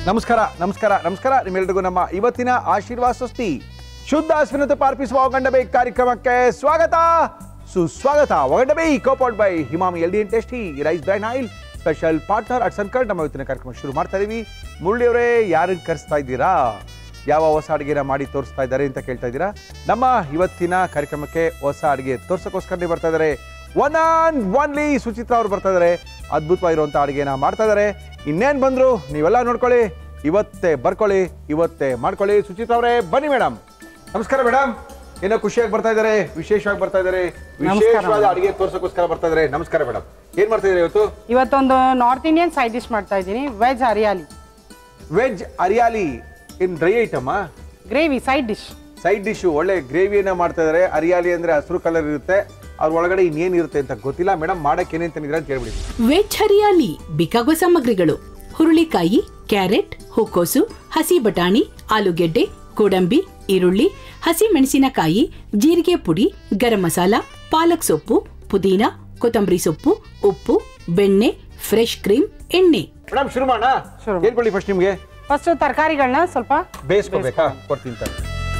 ನಮಸ್ಕಾರ ನಮಸ್ಕಾರ ನಮಸ್ಕಾರ ನಿಮ್ಮೆಲ್ಲರಿಗೂ ನಮ್ಮ ಇವತ್ತಿನ ಆಶೀರ್ವಾದ ಸ್ವಸ್ತಿ ಶುದ್ಧ ಅಶ್ವಿನತೆ ಪಾರ್ಪಿಸುವ ಒಗಂಡಬೈ ಕಾರ್ಯಕ್ರಮಕ್ಕೆ ಸ್ವಾಗತ ಸುಸ್ವಾಗತ. ಒಗಂಡಬೈ ಕೋಪೌಟ್ ಬೈ ಹಿಮಾಮಿ ಎಲ್ಡಿ and tasty rice brand oil special partner at ಸನ್ಕರ್ಡ್. ನಮ್ಮ ಇವತ್ತಿನ ಕಾರ್ಯಕ್ರಮ ಶುರು ಮಾಡ್ತಾ ಇದೀವಿ. ಮುರಳಿಯವರೇ, ಯಾರನ್ನು ಕರೆಸ್ತಾ ಇದ್ದೀರಾ? ಯಾವ ಹೊಸ ಅಡುಗೆನ ಮಾಡಿ ತೋರಿಸ್ತಾ ಇದ್ದಾರೆ ಅಂತ ಕೇಳ್ತಾ ಇದ್ದೀರಾ? ನಮ್ಮ ಇವತ್ತಿನ ಕಾರ್ಯಕ್ರಮಕ್ಕೆ ಹೊಸ ಅಡುಗೆ ತೋರ್ಸೋಕ್ಕೋಸ್ಕರನೇ ಬರ್ತಾ ಇದ್ದಾರೆ. ಒನ್ ಆ್ಯಂಡ್ ಒನ್ಲಿ ಸುಚಿತ್ರಾ ಅವರು ಬರ್ತಾ ಇದ್ದಾರೆ. ಅದ್ಭುತವಾಗಿರುವಂಥ ಅಡುಗೆನ ಮಾಡ್ತಾ ಇದ್ದಾರೆ. ಇನ್ನೇನು ಬಂದರು ನೀವೆಲ್ಲ ನೋಡ್ಕೊಳ್ಳಿ, ಇವತ್ತೇ ಬರ್ಕೊಳ್ಳಿ, ಇವತ್ತೇ ಮಾಡ್ಕೊಳ್ಳಿ. ಸುಚಿತ್ರಾ ಅವರೇ ಬನ್ನಿ. ಮೇಡಮ್ ನಮಸ್ಕಾರ. ಮೇಡಮ್ ಏನೋ ಖುಷಿಯಾಗಿ ಬರ್ತಾ ಇದ್ದಾರೆ, ವಿಶೇಷವಾಗಿ ಬರ್ತಾ ಇದ್ದಾರೆ, ವಿಶೇಷವಾದ ಅಡುಗೆ ತೋರ್ಸೋಕ್ಕೋಸ್ಕರ ಬರ್ತಾ ಇದ್ದಾರೆ. ನಮಸ್ಕಾರ ಮೇಡಮ್, ಏನ್ ಮಾಡ್ತಾ ಇದ್ದೀರಿ ಇವತ್ತು? ಇವತ್ತೊಂದು ನಾರ್ತ್ ಇಂಡಿಯನ್ ಸೈಡ್ ಡಿಶ್ ಮಾಡ್ತಾ ಇದ್ದೀನಿ, veg hariyali. Veg hariyali in dry item, gravy side dish. Side dish ಒಳ್ಳೆ ಗ್ರೇವಿಯನ್ನ ಮಾಡ್ತಾ ಇದ್ದಾರೆ. ಹರಿಯಾಲಿ ಅಂದ್ರೆ ಹಸಿರು ಕಲರ್ ಇರುತ್ತೆ, ಅವ್ರ ಒಳಗಡೆ ಇನ್ನೇನಿರುತ್ತೆ ಅಂತ ಗೊತ್ತಿಲ್ಲ. ಮೇಡಮ್ ಮಾಡಕ್ಕೆ ಏನೇನ್ ತಂದಿದ್ದೀರಾ ಅಂತ ಹೇಳ್ಬಿಡಿ. ವೆಜ್ ಹರಿಯಾಲಿ ಬೇಕಾಗುವ ಸಾಮಗ್ರಿಗಳು: ಹುರುಳಿಕಾಯಿ, ಕ್ಯಾರೆಟ್, ಹೂಕೋಸು, ಹಸಿ ಬಟಾಣಿ, ಆಲೂಗೆಡ್ಡೆ, ಗೋಡಂಬಿ, ಈರುಳ್ಳಿ, ಹಸಿ ಮೆಣಸಿನಕಾಯಿ, ಜೀರಿಗೆ ಪುಡಿ, ಗರಂ ಮಸಾಲ, ಪಾಲಕ್ ಸೊಪ್ಪು, ಪುದೀನ, ಕೊತ್ತಂಬರಿ ಸೊಪ್ಪು, ಉಪ್ಪು, ಬೆಣ್ಣೆ, ಫ್ರೆಶ್ ಕ್ರೀಮ್, ಎಣ್ಣೆ. ಮೇಡಮ್ ಶುರು ಮಾಡೋಣ. ಹೇಳ್ಕೊಳ್ಳಿ. ಫಸ್ಟ್ ನಿಮ್ಗೆ ಫಸ್ಟ್ ತರಕಾರಿಗಳನ್ನ ಸ್ವಲ್ಪ ಬೇಯಿಸ್ಕೋಬೇಕಾ? ಕೊಡ್ತೀನಿ ತಾನೆ.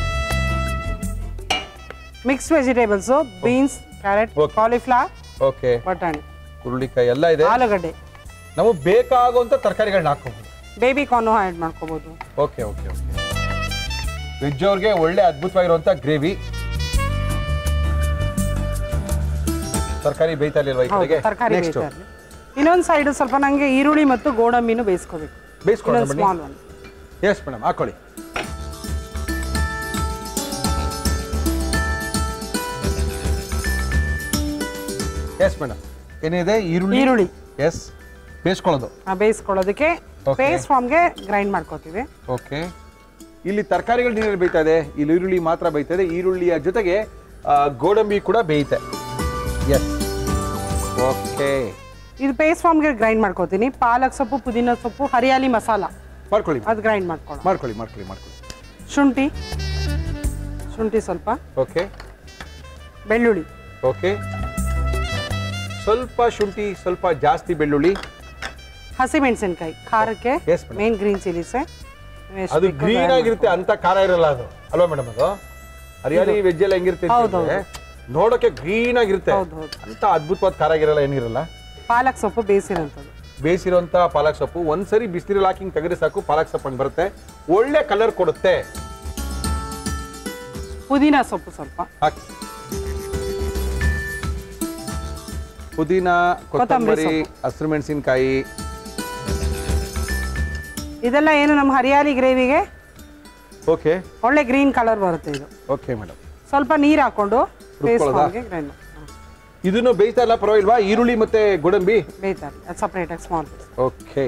Mix vegetables, beans, carrot, cauliflower, okay, ಬಟಾಣಿ, ಹುರುಳಿಕಾಯಿ ಎಲ್ಲ ಇದೆ. ಆಲೂಗಡ್ಡೆ, ನಾವು ಬೇಕಾಗುವಂತ ತರಕಾರಿಗಳನ್ನ ಹಾಕೋಬಹುದು. ಬೇಬಿ ಕಾರ್ನ್ ಆಡ್ ಮಾಡ್ಕೋಬಹುದು. Okay okay okay. ವೆಜ್ ಅವ್ರಿಗೆ ಒಳ್ಳೆ ಅದ್ಭುತವಾಗಿರುವಂತ ಗ್ರೇವಿ. ತರಕಾರಿ ಬೇಯ್ತಾ ಇಲ್ವಾ ಈ ಕಡೆಗೆ? ತರಕಾರಿ ಬೇಯ್ತಾ ಇರಲಿ. ಇನ್ನೊಂದು ಸೈಡ್ ಸ್ವಲ್ಪ ನಂಗೆ ಈರುಳ್ಳಿ ಮತ್ತು ಗೋಡಂಬಿನೂ ಬೇಯಿಸ್ಕೋಬೇಕು. ಬೇಯಿಸ್ಕೊಳ್ಳೋಣ. Small one. ಎಸ್ ಮೇಡಮ್, ಹಾಕೊಳ್ಳಿ. ಎಸ್ ಮೇಡಮ್, ಏನಿದೆ? ಈರುಳ್ಳಿ. ಎಸ್, ಬೇಯಿಸ್ಕೊಳ್ಳೋದು. ಬೇಯಿಸ್ಕೊಳ್ಳೋದಕ್ಕೆ ಪೇಸ್ಟ್ ಫಾರ್ಮ್ಗೆ ಗ್ರೈಂಡ್ ಮಾಡ್ಕೋತೀವಿ. ಓಕೆ. ಇಲ್ಲಿ ತರಕಾರಿಗಳು ನೀರಲ್ಲಿ ಬೇಯ್ತಾ ಇದೆ, ಇಲ್ಲಿ ಈರುಳ್ಳಿ ಮಾತ್ರ ಬೇಯ್ತಾ ಇದೆ. ಈರುಳ್ಳಿಯ ಜೊತೆಗೆ ಗೋಡಂಬಿ ಕೂಡ ಬೇಯುತ್ತೆ. Yes, okay. ಇದು ಪೇಸ್ಟ್ ಫಾರ್ಮ್ಗೆ ಗ್ರೈಂಡ್ ಮಾಡ್ಕೋತೀನಿ. ಪಾಲಕ್ ಸೊಪ್ಪು, ಪುದೀನ ಸೊಪ್ಪು, ಹರಿಯಾಲಿ ಮಸಾಲ ಮಾಡ್ಕೊಳ್ಳಿ. ಅದು ಗ್ರೈಂಡ್ ಮಾಡ್ಕೊಳ್ಳಿ. ಶುಂಠಿ ಸ್ವಲ್ಪ. ಓಕೆ. ಬೆಳ್ಳುಳ್ಳಿ. ಓಕೆ. ಸ್ವಲ್ಪ ಶುಂಠಿ, ಸ್ವಲ್ಪ ಜಾಸ್ತಿ ಬೆಳ್ಳುಳ್ಳಿ. ಹಸಿ ಮೆಣಸಿನಕಾಯಿ ಖಾರಕ್ಕೆ ಮೇನ್ ಗ್ರೀನ್ ಚಿಲ್ಲೀಸ್. ಅದು ಗ್ರೀನ್ ಆಗಿರುತ್ತೆ, ಅಂತ ಖಾರ ಇರಲ್ಲ ಅದು ಅಲ್ವಾ ಮೇಡಮ್? ಅದು ಹರಿಯಾಲಿ ವೆಜ್ ಎಲ್ಲ ಹೆಂಗಿರುತ್ತೆ ನೋಡೋಕೆ ಗ್ರೀನ್ ಆಗಿರುತ್ತೆ, ಅಂತ ಅದ್ಭುತವಾದ ಖಾರ ಆಗಿರಲ್ಲ, ಏನಿರಲ್ಲ. ಪಾಲಕ್ ಸೊಪ್ಪು ಬೇಯಿಸಿರುವಂತ ಪಾಲಕ್ ಸೊಪ್ಪು ಒಂದ್ಸರಿ ಬಿಸಿನೀರಲ್ಲಿ ಹಾಕಿ ತೆಗೆದ್ರೆ ಸಾಕು, ಪಾಲಕ್ ಸೊಪ್ಪು ಹಂಗೆ ಬರುತ್ತೆ, ಒಳ್ಳೆ ಕಲರ್ ಕೊಡುತ್ತೆ. ಪುದೀನ ಸೊಪ್ಪು ಸ್ವಲ್ಪ ಹಾಕಿ. ಪುದೀನ, ಕೊತ್ತಂಬರಿ, ಹಸಿರು ಮೆಣಸಿನಕಾಯಿ, ಇದೆಲ್ಲ ಏನು ನಮ್ಮ ಹರಿಯಾಲಿ ಗ್ರೇವಿಗೆ ಓಕೆ ಒಳ್ಳೆ ಗ್ರೀನ್ ಕಲರ್ ಬರುತ್ತೆ ಇದು. Okay madam. ಸ್ವಲ್ಪ ನೀರು ಹಾಕೊಂಡು ಇದನ್ನು ಬೇಯ್ತಾ ಇಲ್ಲ ಪರವಾಗಿಲ್ವಾ? ಈರುಳ್ಳಿ ಮತ್ತೆ ಗೋಡಂಬಿ ಬೇಯ್ತಾರೆ ಸಪರೇಟ್ ಆಗಿ ಸ್ಮಾಲ್. ಓಕೆ.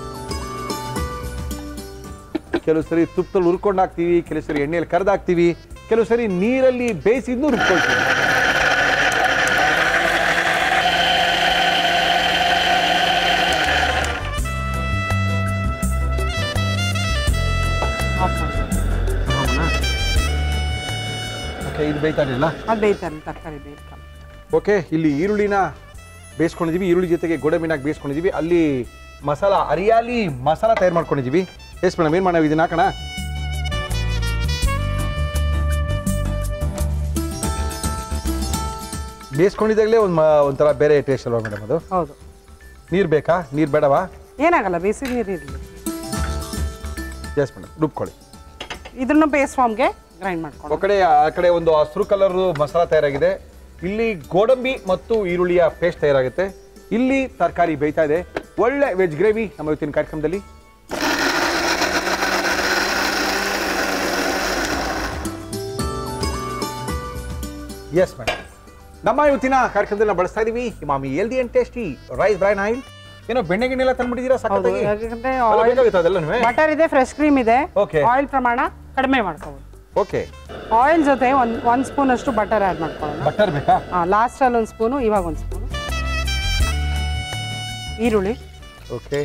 ಕೆಲವು ಸರಿ ತುಪ್ಪದಲ್ಲಿ ಹುರ್ಕೊಂಡು ಹಾಕ್ತೀವಿ, ಕೆಲವು ಸರಿ ಎಣ್ಣೆಯಲ್ಲಿ ಕರೆದು ಹಾಕ್ತೀವಿ, ಕೆಲವು ಸರಿ ನೀರಲ್ಲಿ ಬೇಯಿಸಿದ್ನು ರುಬ್ಕೊಳ್ತೀವಿ. ಇದು ಬೇಯ್ತಾ ಇರಲಿಲ್ಲ, ಅದು ಬೇಯ್ತಾರೆ ತರಕಾರಿ ಬೇಯ್ತಾರೆ. ಓಕೆ. ಇಲ್ಲಿ ಈರುಳ್ಳಿನ ಬೇಯಿಸ್ಕೊಂಡಿದ್ದೀವಿ, ಈರುಳ್ಳಿ ಜೊತೆಗೆ ಗೋಡಂಬಿನಾಗ ಬೇಯಿಸ್ಕೊಂಡಿದ್ದೀವಿ. ಅಲ್ಲಿ ಮಸಾಲ, ಹರಿಯಾಲಿ ಮಸಾಲ ತಯಾರು ಮಾಡ್ಕೊಂಡಿದ್ದೀವಿ. ಎಸ್ ಮೇಡಮ್, ಏನು ಮಾಡೋಣ? ಇದನ್ನ ಹಾಕೋಣ. ಬೇಯಿಸ್ಕೊಂಡಿದ್ದಾಗಲೇ ಒಂಥರ ಬೇರೆ ಟೇಸ್ಟ್ ಅಲ್ವಾ ಮೇಡಮ್ ಅದು? ಹೌದು. ನೀರು ಬೇಕಾ? ನೀರು ಬೇಡವಾ? ಏನಾಗಲ್ಲ, ಬೇಯಿಸಿ ನೀರು ಇರಲಿ. ಎಸ್ ಮೇಡಮ್, ರುಬ್ಕೊಳ್ಳಿ. ಇದನ್ನು ಪೇಸ್ಟ್ ಫಾರ್ಮ್ಗೆ ಗ್ರೈಂಡ್ ಮಾಡ್ಕೊಂಡು ಆ ಕಡೆ ಒಂದು ಹಸಿರು ಕಲರ್ ಮಸಾಲ ತಯಾರಾಗಿದೆ, ಇಲ್ಲಿ ಗೋಡಂಬಿ ಮತ್ತು ಈರುಳ್ಳಿಯ ಪೇಸ್ಟ್ ತಯಾರಾಗುತ್ತೆ, ಇಲ್ಲಿ ತರಕಾರಿ ಬೇಯ್ತಾ ಇದೆ. ಒಳ್ಳೆ ವೆಜ್ ಗ್ರೇವಿ ನಮ್ಮ ಇವತ್ತಿನ ಕಾರ್ಯಕ್ರಮದಲ್ಲಿ. ಎಸ್ ಮೇಡಮ್, ನಮ್ಮ ಇವತ್ತಿನ ಕಾರ್ಯಕ್ರಮದಲ್ಲಿ ನಾವು ಬಳಸ್ತಾ ಇದೀವಿ ಹಿಮಾಮಿ healthy and tasty rice brand oil. ಏನೋ ಬೆಣ್ಣೆ ಗಿಣ್ಣೆಲ್ಲ ತಂದ್ಬಿಟ್ಟಿದ್ದೀರಾ? ಬಟರ್ ಇದೆ, ಫ್ರೆಶ್ ಕ್ರೀಮ್ ಇದೆ. ಆಯಿಲ್ ಪ್ರಮಾಣ ಕಡಿಮೆ ಮಾಡ್ಕೋಬಹುದು. ಓಕೆ. ಆಯಿಲ್ ಜೊತೆ ಒಂದು ಸ್ಪೂನ್ ಅಷ್ಟು ಬಟರ್ ಆಡ್ ಮಾಡ್ಕೊಳ್ಳೋಣ. ಬಟರ್ ಬೇಕಾ? ಲಾಸ್ಟ್ ಅಲ್ಲಿ ಒಂದು ಸ್ಪೂನು, ಇವಾಗ ಒಂದು ಸ್ಪೂನು. ಈರುಳ್ಳಿ. ಓಕೆ.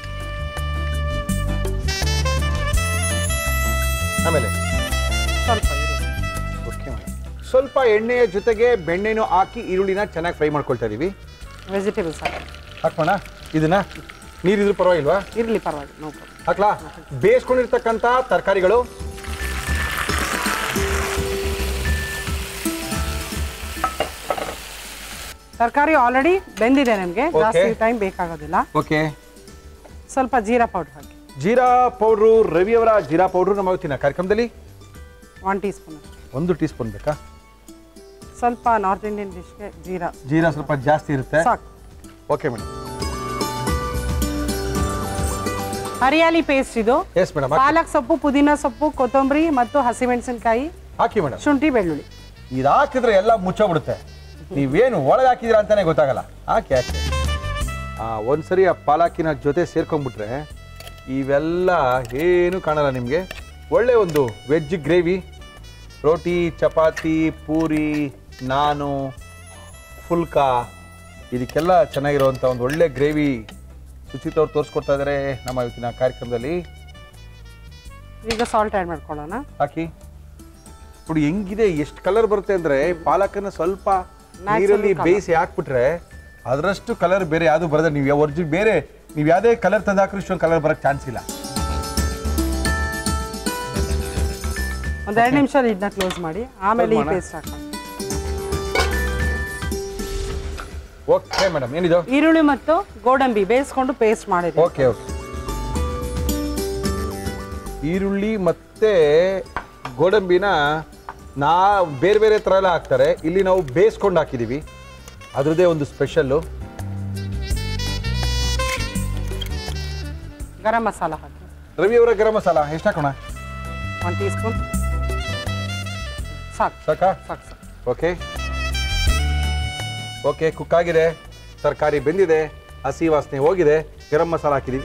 ಆಮೇಲೆ ಸ್ವಲ್ಪ ಓಕೆ. ಸ್ವಲ್ಪ ಎಣ್ಣೆಯ ಜೊತೆಗೆ ಬೆಣ್ಣೆನೂ ಹಾಕಿ ಈರುಳ್ಳಿನ ಚೆನ್ನಾಗಿ ಫ್ರೈ ಮಾಡ್ಕೊಳ್ತಾ ಇದೀವಿ. ವೆಜಿಟೇಬಲ್ಸ್ ಹಾಕೋಣ. ಇದನ್ನ ನೀರಿದ್ರು ಪರವಾಗಿಲ್ವಾ? ಇರಲಿ, ಪರವಾಗಿಲ್ಲ, ನೋ ಪ್ರಾಬ್ಲಮ್. ಹಾಕ್ಲಾ? ಬೇಯಿಸ್ಕೊಂಡಿರ್ತಕ್ಕಂಥ ತರಕಾರಿಗಳು, ತರಕಾರಿ ಆಲ್ರೆಡಿ ಬೆಂದಿದೆ ನಮಗೆ, ಜಾಸ್ತಿ ಟೈಮ್ ಬೇಕಾಗೋದಿಲ್ಲ. ಓಕೆ. ಸ್ವಲ್ಪ ಜೀರಾ ಪೌಡರ್ ಹಾಕಿ. ಜೀರಾ ಪೌಡ್ರು, ರವಿಯವರ ಜೀರಾ ಪೌಡ್ರು ನಮ್ಮ ಇವತ್ತಿನ ಕಾರ್ಯಕ್ರಮದಲ್ಲಿ 1 ಟೀ ಸ್ಪೂನ್. 1 ಟೀ ಸ್ಪೂನ್ ಬೇಕಾ? ಸ್ವಲ್ಪ ನಾರ್ತ್ ಇಂಡಿಯನ್ ಡಿಶ್ಗೆ ಜೀರಾ ಸ್ವಲ್ಪ ಜಾಸ್ತಿ ಇರುತ್ತೆ. ಸಾಕು. Okay madam. ಹರಿಯಾಲಿ ಪೇಸ್ಟ್ ಇದು. Yes madam. ಪಾಲಕ್ ಸೊಪ್ಪು, ಪುದೀನ ಸೊಪ್ಪು, ಕೊತ್ತಂಬರಿ ಮತ್ತು ಹಸಿಮೆಣಸಿನಕಾಯಿ ಹಾಕಿ ಮೇಡಮ್. ಶುಂಠಿ, ಬೆಳ್ಳುಳ್ಳಿ. ಇದು ಹಾಕಿದ್ರೆ ಎಲ್ಲ ಮುಚ್ಚೋಗ್ಬಿಡುತ್ತೆ, ನೀವೇನು ಒಳಗೆ ಹಾಕಿದಿರ ಅಂತಾನೆ ಗೊತ್ತಾಗಲ್ಲ. ಹಾಕಿ ಹಾಕಿ ಒಂದ್ಸರಿ ಆ ಪಾಲಕಿನ ಜೊತೆ ಸೇರ್ಕೊಂಡ್ಬಿಟ್ರೆ ಇವೆಲ್ಲ ಏನು ಕಾಣಲ್ಲ ನಿಮಗೆ. ಒಳ್ಳೆ ಒಂದು ವೆಜ್ ಗ್ರೇವಿ, ರೋಟಿ, ಚಪಾತಿ, ಪೂರಿ, ನಾನು, ಫುಲ್ಕಾ, ಇದಕ್ಕೆಲ್ಲ ಚೆನ್ನಾಗಿರುವಂಥ ಒಂದು ಒಳ್ಳೆ ಗ್ರೇವಿ ಸುಚಿತ್ ಅವ್ರು ತೋರಿಸ್ಕೊಡ್ತಾ ಇದ್ದಾರೆ ನಮ್ಮ ಇವತ್ತಿನ ಕಾರ್ಯಕ್ರಮದಲ್ಲಿ. ಈಗ ಸಾಲ್ಟ್ ಆ್ಯಡ್ ಮಾಡ್ಕೊಳ್ಳೋಣ. ಹಾಕಿ ನೋಡಿ ಹೆಂಗಿದೆ, ಎಷ್ಟು ಕಲರ್ ಬರುತ್ತೆ ಅಂದರೆ ಪಾಲಕನ್ನ ಸ್ವಲ್ಪ ನೀರಲ್ಲಿ ಬೇಯಿಸಿ ಹಾಕ್ಬಿಟ್ರೆ ಅದರಷ್ಟು ಕಲರ್ ಬೇರೆ ಯಾವುದು ಬರೋದ. ನೀವು ಒರಿಜಿನಲ್ ಬೇರೆ ನೀವು ಯಾವುದೇ ಕಲರ್ ತಂದು ಹಾಕಿದ್ರೆ ಇಷ್ಟೊಂದು ಕಲರ್ ಬರೋಕ್ಕೆ ಚಾನ್ಸ್ ಇಲ್ಲ. ಒಂದು 2 ನಿಮಿಷ ಇದನ್ನ ಕ್ಲೋಸ್ ಮಾಡಿ ಆಮೇಲೆ ಈ ಪೇಸ್ಟ್ ಹಾಕೋಣ. Okay madam. ಏನಿದು? ಈರುಳ್ಳಿ ಮತ್ತು ಗೋಡಂಬಿ ಬೇಯಿಸ್ಕೊಂಡು ಪೇಸ್ಟ್ ಮಾಡಿದ್ವಿ. Okay okay. ಈರುಳ್ಳಿ ಮತ್ತೆ ಗೋಡಂಬಿನ ಬೇರೆ ಬೇರೆ ಥರ ಎಲ್ಲ ಹಾಕ್ತಾರೆ, ಇಲ್ಲಿ ನಾವು ಬೇಯಿಸ್ಕೊಂಡು ಹಾಕಿದ್ದೀವಿ, ಅದರದ್ದೇ ಒಂದು ಸ್ಪೆಷಲ್ಲು. ಗರಂ ಮಸಾಲ ಹಾಕಿ. ರವಿಯವರ ಗರಂ ಮಸಾಲ ಎಷ್ಟು ಹಾಕೋಣ? 1 ಟೀ ಸ್ಪೂನ್. ಸಾಕು ಸಾಕಾ? ಸಾಕು ಸಾಕು. Okay okay. ಕುಕ್ ಆಗಿದೆ, ತರಕಾರಿ ಬೆಂದಿದೆ, ಹಸಿ ವಾಸನೆ ಹೋಗಿದೆ, ಗರಂ ಮಸಾಲ ಹಾಕಿದ್ದೀವಿ.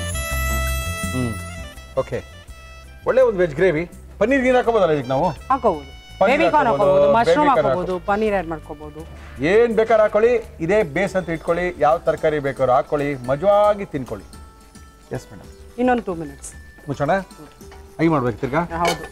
ಓಕೆ. ಒಳ್ಳೆ ಒಂದು ವೆಜ್ ಗ್ರೇವಿ. ಪನ್ನೀರ್ ಗೀರ್ ಹಾಕೋಬೋದಲ್ಲ ಇದಕ್ಕೆ ನಾವು? ಹಾಕೋಬಹುದು. ಬೇಬಿಕಾರ್ನ್ ಹಾಕೋಬಹುದು, ಮಶ್ರೂಮ್ ಹಾಕೋಬಹುದು, ಪನ್ನೀರ್ ಆ್ಯಡ್ ಮಾಡ್ಕೋಬಹುದು. ಏನು ಬೇಕಾದ್ರೆ ಹಾಕೊಳ್ಳಿ. ಇದೇ ಬೇಸ್ ಅಂತ ಇಟ್ಕೊಳ್ಳಿ, ಯಾವ ತರಕಾರಿ ಬೇಕಾದ್ರೂ ಹಾಕೊಳ್ಳಿ, ಮಜವಾಗಿ ತಿನ್ಕೊಳ್ಳಿ. Yes madam. ಇನ್ನೊಂದು 2 ಮಿನಿಟ್ಸ್ ಮುಚ್ಚೋಣ. ಐ ಮಾಡ್ಬೇಕು ತಿರ್ಗಾ? ಹೌದು.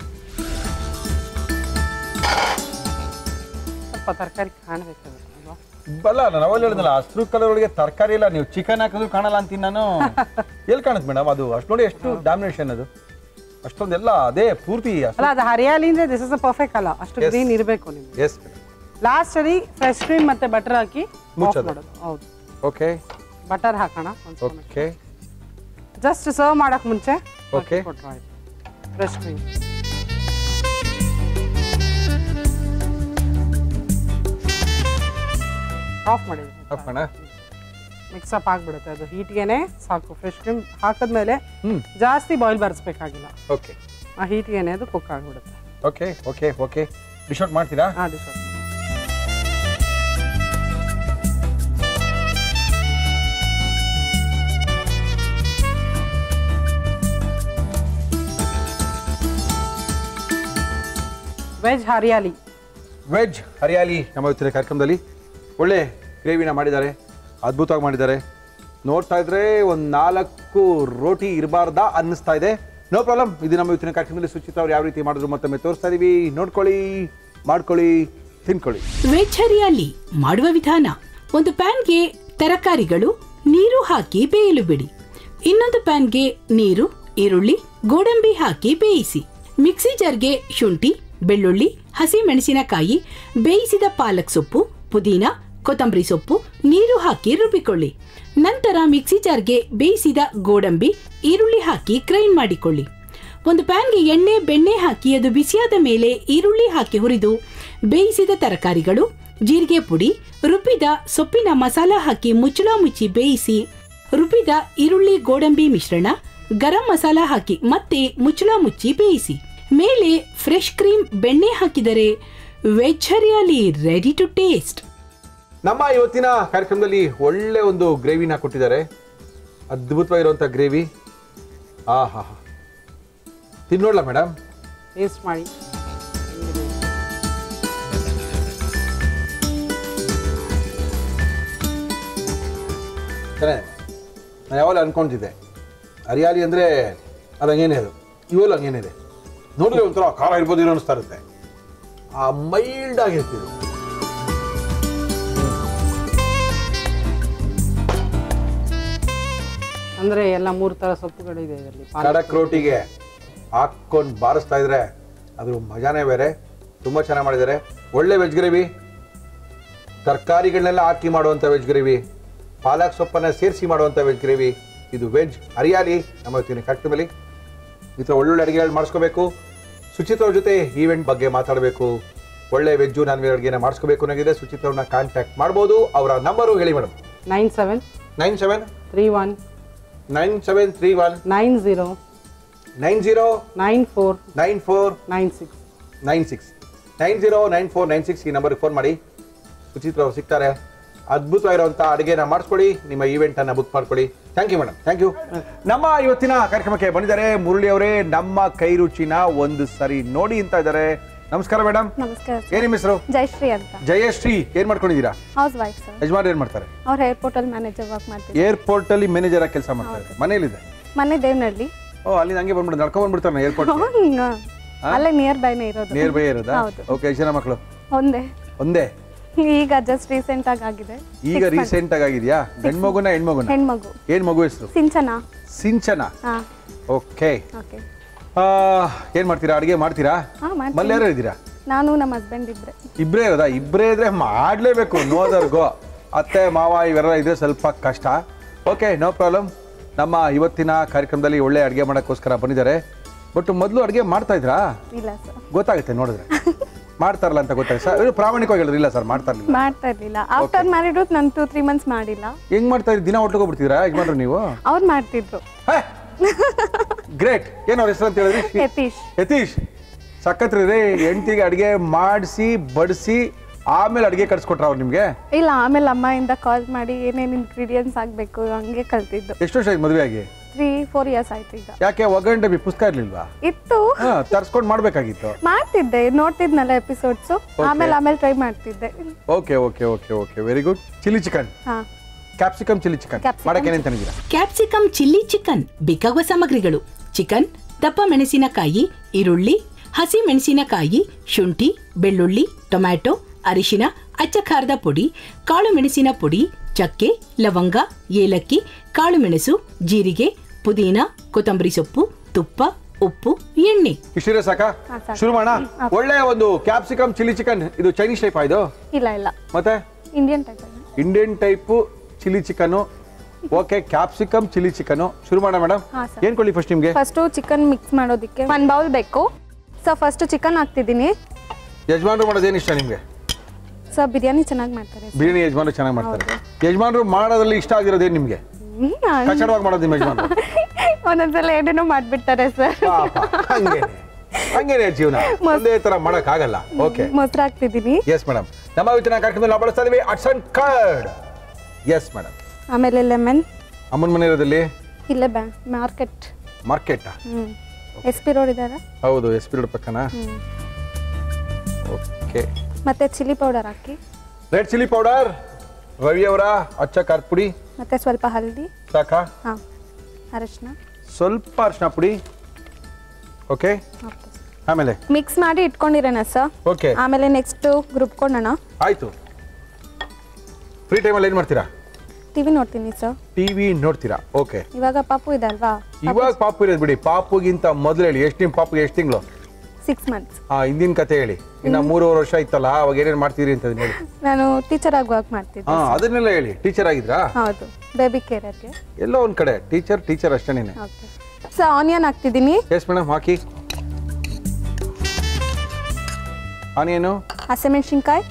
ಸ್ವಲ್ಪ ತರಕಾರಿ ಕಾಣಬೇಕಾಗುತ್ತೆ ಅಲ್ವಾ? ಬಲ್ಲ ನಾನು ಅವಾಗ ಹೇಳಿದ್ನಲ್ಲ, ಹಸಿರು ಕಲರ್ ಒಳಗೆ ತರಕಾರಿ ಇಲ್ಲ, ನೀವು ಚಿಕನ್ ಹಾಕಿದ್ರು ಕಾಣಲ್ಲ ಅಂತೀನಿ ನಾನು. ಎಲ್ಲಿ ಕಾಣುತ್ತೆ ಮೇಡಮ್ ಅದು? ಅಷ್ಟು ನೋಡಿ ಎಷ್ಟು ಡಾಮಿನೇಷನ್ ಅದು, ಅಷ್ಟೊಂದೆಲ್ಲ ಅದೇ ಪೂರ್ತಿ. ಅಲ್ಲ ಅದು ಹರಿಯಾಲಿ ಅಂದ್ರೆ ದಿಸ್ ಇಸ್ ಪರ್ಫೆಕ್ಟ್ ಅಲ್ಲ, ಅಷ್ಟು ಗ್ರೀನ್ ಇರಬೇಕು ನಿಮ್ಗೆ. Yes madam. ಲಾಸ್ಟ್ ಅಲ್ಲಿ ಫ್ರೆಶ್ ಕ್ರೀಮ್ ಮತ್ತೆ ಬಟರ್ ಹಾಕಿ ಮುಚ್ಚೋದು. ಹೌದು. ಓಕೆ. ಬಟರ್ ಹಾಕೋಣ. ಓಕೆ. ಜಸ್ಟ್ ಸರ್ವ್ ಮಾಡಕ್ ಮುಂಚೆ ಓಕೆ ಫ್ರೆಶ್ ಕ್ರೀಮ್. ಆಫ್ ಮಾಡಿ. ಮಿಕ್ಸ್ ಅಪ್ ಆಗ್ಬಿಡುತ್ತೆ, ಅದು ಹೀಟ್ಗೆನೆ ಸಾಕು. ಫ್ರೆಶ್ ಕ್ರೀಮ್ ಹಾಕಿದ್ಮೇಲೆ ಜಾಸ್ತಿ ಬಾಯ್ಲ್ ಬರ್ಸ್ಬೇಕಾಗಿಲ್ಲ. ಓಕೆ. ಆ ಹೀಟ್ಗೆನೆ ಅದು ಕುಕ್ ಆಗ್ಬಿಡುತ್ತೆ. Okay okay okay. Dish out ಮಾಡ್ತೀರಾ? ಹಾಂ, dish out. Veg hariyali. Veg hariyali ನಮ್ಮ ಇವತ್ತಿನ ಕಾರ್ಯಕ್ರಮದಲ್ಲಿ ಒಳ್ಳೆ ಗ್ರೇವಿನ ಮಾಡಿದ್ದಾರೆ, ಅದ್ಭುತವಾಗಿ ಮಾಡಿದ್ದಾರೆ. ನೋಡ್ತಾ ಇದ್ರೆ ಒಂದು 4 ರೋಟಿ ಇರಬಾರ್ದಾ ಅನ್ನಿಸ್ತಾ ಇದೆ. No problem. ಇದು ನಮ್ಮ ಇವತ್ತಿನ ಕಾರ್ಯಕ್ರಮದಲ್ಲಿ ಸುಚಿತ್ ಅವ್ರು ಯಾವ ರೀತಿ ಮಾಡಿದ್ರು ಮತ್ತೊಮ್ಮೆ ತೋರಿಸ್ತಾ ಇದೀವಿ. ನೋಡ್ಕೊಳ್ಳಿ, ಮಾಡ್ಕೊಳ್ಳಿ, ತಿನ್ಕೊಳ್ಳಿ. ವೆಜ್ ಹರಿಯಾಲಿ ಮಾಡುವ ವಿಧಾನ: ಒಂದು ಪ್ಯಾನ್ಗೆ ತರಕಾರಿಗಳು, ನೀರು ಹಾಕಿ ಬೇಯಲು ಬಿಡಿ. ಇನ್ನೊಂದು ಪ್ಯಾನ್ಗೆ ನೀರು, ಈರುಳ್ಳಿ, ಗೋಡಂಬಿ ಹಾಕಿ ಬೇಯಿಸಿ. ಮಿಕ್ಸಿ ಜಾರ್ಗೆ ಶುಂಠಿ, ಬೆಳ್ಳುಳ್ಳಿ, ಹಸಿ ಮೆಣಸಿನಕಾಯಿ, ಬೇಯಿಸಿದ ಪಾಲಕ್ ಸೊಪ್ಪು, ಪುದೀನ, ಕೊತ್ತಂಬರಿ ಸೊಪ್ಪು, ನೀರು ಹಾಕಿ ರುಬ್ಬಿಕೊಳ್ಳಿ. ನಂತರ ಮಿಕ್ಸಿ ಜಾರ್ಗೆ ಬೇಯಿಸಿದ ಗೋಡಂಬಿ, ಈರುಳ್ಳಿ ಹಾಕಿ ಗ್ರೈಂಡ್ ಮಾಡಿಕೊಳ್ಳಿ. ಒಂದು ಪ್ಯಾನ್ಗೆ ಎಣ್ಣೆ, ಬೆಣ್ಣೆ ಹಾಕಿ ಅದು ಬಿಸಿಯಾದ ಮೇಲೆ ಈರುಳ್ಳಿ ಹಾಕಿ ಹುರಿದು ಬೇಯಿಸಿದ ತರಕಾರಿಗಳು, ಜೀರಿಗೆ ಪುಡಿ, ರುಬ್ಬಿದ ಸೊಪ್ಪಿನ ಮಸಾಲ ಹಾಕಿ ಮುಚ್ಚಳ ಮುಚ್ಚಿ ಬೇಯಿಸಿ. ರುಬ್ಬಿದ ಈರುಳ್ಳಿ ಗೋಡಂಬಿ ಮಿಶ್ರಣ, ಗರಂ ಮಸಾಲ ಹಾಕಿ ಮತ್ತೆ ಮುಚ್ಚಳ ಮುಚ್ಚಿ ಬೇಯಿಸಿ. ಮೇಲೆ ಫ್ರೆಶ್ ಕ್ರೀಮ್, ಬೆಣ್ಣೆ ಹಾಕಿದರೆ veg hariyali ready to taste. ನಮ್ಮ ಇವತ್ತಿನ ಕಾರ್ಯಕ್ರಮದಲ್ಲಿ ಒಳ್ಳೆ ಒಂದು ಗ್ರೇವಿನ ಕೊಟ್ಟಿದ್ದಾರೆ, ಅದ್ಭುತವಾಗಿರುವಂಥ ಗ್ರೇವಿ. ಹಾ ತಿನ್ನೋಡ್ಲಾ ಮೇಡಮ್? ಟೇಸ್ಟ್ ಮಾಡಿ. ಚೆನ್ನಾಗಿದೆ. ನಾನು ಯಾವಾಗ ಅನ್ಕೊಂಡಿದ್ದೆ ಹರಿಯಾಲಿ ಅಂದರೆ ಅದು ಹಂಗೇನೆ, ಅದು ಇವೆಲ್ಲ ಹಂಗೇನಿದೆ. ನೋಡಿದ್ರೆ ಒಂಥರ ಖಾರ ಇರ್ಬೋದು ಏನೋ ಅನಿಸ್ತಾ ಇರುತ್ತೆ, ಆ ಮೈಲ್ಡ್ ಆಗಿರ್ತಿದೆ. ಅಂದರೆ ಎಲ್ಲ 3 ಥರ ಸೊಪ್ಪುಗಳಿದೆ ಇದರಲ್ಲಿ. ಖಡಕ್ ರೋಟಿಗೆ ಹಾಕ್ಕೊಂಡು ಬಾರಿಸ್ತಾ ಇದ್ರೆ ಅದ್ರ ಮಜಾನೇ ಬೇರೆ. ತುಂಬ ಚೆನ್ನಾಗಿ ಮಾಡಿದ್ದಾರೆ. ಒಳ್ಳೆ ವೆಜ್ ಗ್ರೇವಿ, ತರಕಾರಿಗಳನ್ನೆಲ್ಲ ಹಾಕಿ ಮಾಡುವಂಥ ವೆಜ್ ಗ್ರೇವಿ, ಪಾಲಕ್ ಸೊಪ್ಪನ್ನು ಸೇರಿಸಿ ಮಾಡುವಂಥ ವೆಜ್ ಗ್ರೇವಿ. ಇದು ವೆಜ್ ಹರಿಯಾಲಿ ನಮ್ಮ ಇವತ್ತಿನ ಕಾರ್ಯಕ್ರಮದಲ್ಲಿ. ಈ ಥರ ಒಳ್ಳೊಳ್ಳೆ ಅಡುಗೆಗಳು ಮಾಡಿಸ್ಕೋಬೇಕು. ಸುಚಿತ್ ಅವ್ರ ಜೊತೆ ಈವೆಂಟ್ ಬಗ್ಗೆ ಮಾತಾಡಬೇಕು, ಒಳ್ಳೆ ವೆಜ್ಜು ನಾನ್ ವೆಜ್ ಅಡುಗೆನ ಮಾಡಿಸ್ಕೋಬೇಕು ಅನ್ನೋಗಿದೆ. ಸುಚಿತ್ ಅವ್ರನ್ನ ಕಾಂಟ್ಯಾಕ್ಟ್ ಮಾಡ್ಬೋದು. ಅವರ ನಂಬರು ಹೇಳಿ ಮೇಡಮ್. 9731 90 909496 ಈ ನಂಬರ್ಗೆ ಫೋನ್ ಮಾಡಿ. ಸುಚಿತ್ ಅವ್ರು ಸಿಗ್ತಾರೆ. ಅದ್ಭುತವಾಗಿರುವಂಥ ಅಡುಗೆನ ಮಾಡಿಸ್ಕೊಡಿ, ನಿಮ್ಮ ಈವೆಂಟನ್ನು ಬುಕ್ ಮಾಡ್ಕೊಳ್ಳಿ. Thank you madam, thank you. ನಮ್ಮ ಇವತ್ತಿನ ಕಾರ್ಯಕ್ರಮಕ್ಕೆ ಬಂದಿದ್ದಾರೆ ಮುರಳಿ ಅವರೇ. ನಮ್ಮ ಕೈ ರುಚಿನ ಒಂದು ಸರಿ ನೋಡಿ ಅಂತ ಇದ್ದಾರೆ. ನಮಸ್ಕಾರ ಮೇಡಮ್. ನಮಸ್ಕಾರ. ಏನ್ ನಿಮ್ಮ ಹೆಸರು? ಜಯಶ್ರೀ ಅಂತ. ಜಯಶ್ರೀ, ಏನ್ ಮಾಡ್ಕೊಂಡಿದ್ದೀರಾ? House wife sir. ಯಜಮಾನ್ ಏನ್ ಮಾಡ್ತಾರೆ? ಅವ್ರು ಏರ್ಪೋರ್ಟ್ ಅಲ್ಲಿ ಮ್ಯಾನೇಜರ್ ವರ್ಕ್ ಮಾಡ್ತಾರೆ. ಏರ್ಪೋರ್ಟ್ ಅಲ್ಲಿ ಮ್ಯಾನೇಜರ್ ಆಗಿ ಕೆಲಸ ಮಾಡ್ತಾರೆ. ಮನೇಲಿದೆ? ಮನೆ ದೇವನಹಳ್ಳಿ. ಓ, ಅಲ್ಲಿ ಹಂಗೆ ಬಂದ್ಬಿಟ್ಟು ನಡ್ಕೊಂಡ್ ಬಂದ್ಬಿಡ್ತಾರೆ ಏರ್ಪೋರ್ಟ್. ಅಲ್ಲೇ ನಿಯರ್ ಬೈನೇ ಇರೋದು. ನಿಯರ್ ಬೈ ಇರೋದಾ? ಓಕೆ. ಎಷ್ಟು ಜನ ಮಕ್ಕಳು? ಒಂದೇ. ಈಗ ಜಸ್ಟ್ ರೀಸೆಂಟ್ ಆಗಿದೆ. ಈಗ ರೀಸೆಂಟ್ ಆಗಿದೆಯಾ? ಗಂಡ್ಮಗುನ ಹೆಣ್ಮಗುನ? ಹೆಣ್ಮಗು. ಏನ್ ಮಗು ಹೆಸರು? ಸಿಂಚನಾ. ಸಿಂಚನಾ. ಓಕೆ. ಏನ್ ಮಾಡ್ತೀರಾ? ಅಡಿಗೆ ಮಾಡ್ತೀರಾ? ಮಲ್ಲಿ ಯಾರು ಇದ್ದೀರಾ? ನಾನು ನಮ್ಮ ಹಸ್ಬೆಂಡ್ ಇಬ್ರೇ ಇರೋದಾ? ಇಬ್ರೇ ಇದ್ರೆ ಮಾಡ್ಲೇಬೇಕು. ನೋದರ್ಗೋ ಅತ್ತೆ ಮಾವ ಇವೆಲ್ಲ ಇದ್ರೆ ಸ್ವಲ್ಪ ಕಷ್ಟ. Okay, no problem. ನಮ್ಮ ಇವತ್ತಿನ ಕಾರ್ಯಕ್ರಮದಲ್ಲಿ ಒಳ್ಳೆ ಅಡುಗೆ ಮಾಡೋಕ್ಕೋಸ್ಕರ ಬಂದಿದ್ದಾರೆ. ಬಟ್ ಮೊದಲು ಅಡುಗೆ ಮಾಡ್ತಾ ಇದ್ರಾ? ಇಲ್ಲ ಸರ್. ಗೊತ್ತಾಗುತ್ತೆ ನೋಡಿದ್ರೆ. ಮಾಡ್ತಾರಲ್ಲ ಅಂತ ಗೊತ್ತಾಗುತ್ತೆ ಸರ್. ಪ್ರಾಮಾಣಿಕವಾಗಿ ಹೇಳಿದ್ರೆ ಇಲ್ಲ ಸರ್, ಮಾಡ್ತಾ ಇರ್ಲಿಲ್ಲ. ಆಫ್ಟರ್ ಮ್ಯಾರಿಡ್ ನಾನು 2-3 ಮಂತ್ಸ್ ಮಾಡಿಲ್ಲ. ಹೆಂಗ್ ಮಾಡ್ತಾ ಇದ್ರಿ? ದಿನ ಒಟ್ಟಿಗೆ ಯಜಮಾನ್ರು ನೀವು? ಅವ್ರು ಮಾಡ್ತಿದ್ರು. ಗ್ರೇಟ್. ಏನ್ ಅವ್ರ ಹೆಸರು ಅಂತ ಹೇಳಿದ್ರಿ? ಯತೀಶ್. ಸಖತ್ರಿ ರೀ. ಹೆಂಡತಿಗೆ ಅಡುಗೆ ಮಾಡಿಸಿ ಬಡಿಸಿ ಆಮೇಲೆ ಅಡುಗೆ ಕಟ್ಸ್ಕೊಟ್ರ ಅವ್ರು ನಿಮ್ಗೆ? ಇಲ್ಲ, ಆಮೇಲೆ ಅಮ್ಮೆಯಿಂದ ಕಾಲ್ ಮಾಡಿ ಏನೇನು ಇಂಗ್ರೀಡಿಯೆಂಟ್ಸ್ ಆಗ್ಬೇಕು ಹಂಗೆ ಕಲ್ತಿದ್ದು. ಎಷ್ಟು ವರ್ಷ ಆಯ್ತು ಮದುವೆ ಆಗಿ? 3-4 ಇಯರ್ಸ್ ಆಯ್ತು ಈಗ. ಯಾಕೆ ಒಗ್ಗರಣೆ ಡಬ್ಬಿ ಪುಸ್ತಕ ಇರ್ಲಿಲ್ವಾ? ಇತ್ತು, ತರ್ಸ್ಕೊಂಡು ಮಾಡ್ಬೇಕಾಗಿತ್ತು. ಮಾಡ್ತಿದ್ದೆ, ನೋಡ್ತಿದ್ನಲ್ಲ ಎಪಿಸೋಡ್ಸ್. ಆಮೇಲೆ ಟ್ರೈ ಮಾಡ್ತಿದ್ದೆ. Okay okay okay okay, very good. Chilli chicken, capsicum chilli chicken ಮಾಡಕ್ಕೆ ಏನೇನು ತಂದಿದ್ದೀರಾ? ಕ್ಯಾಪ್ಸಿಕಮ್ ಚಿಲ್ಲಿ ಚಿಕನ್ ಬೇಕಾಗುವ ಸಾಮಗ್ರಿಗಳು: ಚಿಕನ್, ದಪ್ಪ ಮೆಣಸಿನಕಾಯಿ, ಈರುಳ್ಳಿ, ಹಸಿ ಮೆಣಸಿನಕಾಯಿ, ಶುಂಠಿ, ಬೆಳ್ಳುಳ್ಳಿ, ಟೊಮ್ಯಾಟೊ, ಅರಿಶಿನ, ಅಚ್ಚ ಖಾರದ ಪುಡಿ, ಕಾಳು ಮೆಣಸಿನ ಪುಡಿ, ಚಕ್ಕೆ, ಲವಂಗ, ಏಲಕ್ಕಿ, ಕಾಳು ಮೆಣಸು, ಜೀರಿಗೆ, ಪುದೀನ, ಕೊತ್ತಂಬರಿ ಸೊಪ್ಪು, ತುಪ್ಪ, ಉಪ್ಪು, ಎಣ್ಣೆ. ಇಷ್ಟಿದ್ರೆ ಸಾಕಾ? ಶುರು ಮಾಡೋಣ. ಒಳ್ಳೆ ಒಂದು ಕ್ಯಾಪ್ಸಿಕಮ್ ಚಿಲ್ಲಿ ಚಿಕನ್. ಇದು ಚೈನೀಸ್ ಟೈಪ್ ಇದು? ಇಲ್ಲ, ಮತ್ತೆ Indian type chilli chicken. Okay, capsicum chilli chicken ಶುರು ಮಾಡೋಣ ಮೇಡಮ್. ಏನ್ ಕೊಡ್ಲಿ ಫಸ್ಟ್ ನಿಮ್ಗೆ? ಫಸ್ಟ್ ಚಿಕನ್ ಮಿಕ್ಸ್ ಮಾಡೋದಕ್ಕೆ 1 ಬೌಲ್ ಬೇಕು. ಸೊ ಫಸ್ಟ್ ಚಿಕನ್ ಹಾಕ್ತಿದ್ದೀನಿ. ಯಜಮಾನ್ರು ಮಾಡೋದು ಏನು ಇಷ್ಟ ನಿಮ್ಗೆ? ಸರ್ ಬಿರಿಯಾನಿ ಚೆನ್ನಾಗಿ ಮಾಡ್ತಾರೆ. ಬಿರಿಯಾನಿ ಯಜಮಾನ್ರು ಚೆನ್ನಾಗಿ ಮಾಡ್ತಾರೆ. ಯಜಮಾನ್ರು ಮಾಡೋದ್ರಲ್ಲಿ ಇಷ್ಟ ಆಗಿರೋದೇನು ನಿಮ್ಗೆ? ಕಚ್ಚಡವಾಗಿ ಮಾಡೋದು ನಿಮ್ಮ ಯಜಮಾನ್ರು? ಒಂದೊಂದ್ಸಲ ಏನೇನೋ ಮಾಡ್ಬಿಡ್ತಾರೆ ಸರ್. ಹಂಗೇನೆ ಜೀವನ, ಒಂದೇ ತರ ಮಾಡಕ್ ಆಗಲ್ಲ. ಓಕೆ, ಮೊಸರು ಹಾಕ್ತಿದ್ದೀನಿ. Yes madam. ನಮ್ಮ ಇವತ್ತಿನ ಕಾರ್ಯಕ್ರಮದಲ್ಲಿ ನಾವು ಬಳಸ್ತಾ ಇದೀವಿ ಅಟ್ಸನ್ ಕರ್ಡ್. Yes madam. ಆಮೇಲೆ ಲೆಮನ್. ಅಮ್ಮನ ಮನೆ ಇರೋದಲ್ಲಿ? ಇಲ್ಲೇ ಮಾರ್ಕೆಟ್. SP ರೋಡ್ ಇದಾರ? ಹೌದು, SP ರೋಡ್ ಪಕ್ಕನಾ? ಓಕೆ. ಮತ್ತೆ ಚಿಲ್ಲಿ ಪೌಡರ್ ಹಾಕಿ. ರೆಡ್ ಚಿಲ್ಲಿ ಪೌಡರ್, ರವಿ ಅವರ ಅಚ್ಚ ಖಾರದ ಪುಡಿ, ಮತ್ತೆ ಸ್ವಲ್ಪ ಹಲ್ದಿ ಸಾಕಾ? ಅರಿಶಿನ, ಸ್ವಲ್ಪ ಅರಿಶಿನ ಪುಡಿ. ಓಕೆ, ಆಮೇಲೆ ಮಿಕ್ಸ್ ಮಾಡಿ ಇಟ್ಕೊಂಡಿರೋಣ ಸರ್. ಓಕೆ, ಆಮೇಲೆ ನೆಕ್ಸ್ಟ್ ರುಬ್ಕೊಳ್ಳೋಣ. ಆಯ್ತು. ಫ್ರೀ ಟೈಮಲ್ಲಿ ಏನು ಮಾಡ್ತೀರಾ? ಟಿವಿ ನೋಡ್ತೀನಿ ಸರ್. ಟಿವಿ ನೋಡ್ತೀರಾ? ಓಕೆ. ಇವಾಗ ಪಾಪು ಇದಲ್ವಾ? ಇವಾಗ ಪಾಪು ಇರೋದು ಬಿಡಿ. ಪಾಪುಗಿಂತ ಮೊದಲು ಹೇಳಿ, ಎಷ್ಟು ನಿಮ್ಮ ಪಾಪುಗೆ ಎಷ್ಟು ತಿಂಗಳು? 6 ಮಂತ್ಸ್. ಹಿಂದಿನ ಕತೆ ಹೇಳಿ. ಇನ್ನು 3.5 ವರ್ಷ ಇತ್ತಲ್ಲ, ಅವಾಗ ಏನೇನು ಮಾಡ್ತೀರಿ ಅಂತ ಹೇಳಿ. ನಾನು ಟೀಚರ್ ಆಗಿ ವರ್ಕ್ ಮಾಡ್ತಿದ್ದೆ. ಅದನ್ನೆಲ್ಲ ಹೇಳಿ. ಟೀಚರ್ ಆಗಿದ್ರಾ? ಹೌದು, ಬೇಬಿ ಕೇರ್ಗೆ. ಎಲ್ಲೋ ಒಂದ್ ಕಡೆ ಟೀಚರ್ ಅಷ್ಟೇನೆ. ಓಕೆ ಸರ್, ಆನಿಯನ್ ಹಾಕ್ತಿದ್ದೀನಿ. ಎಸ್ ಮೇಡಮ್, ಹಾಕಿ. ಆನಿಯನು, ಹಸಿಮೆಣಸಿನಕಾಯಿ,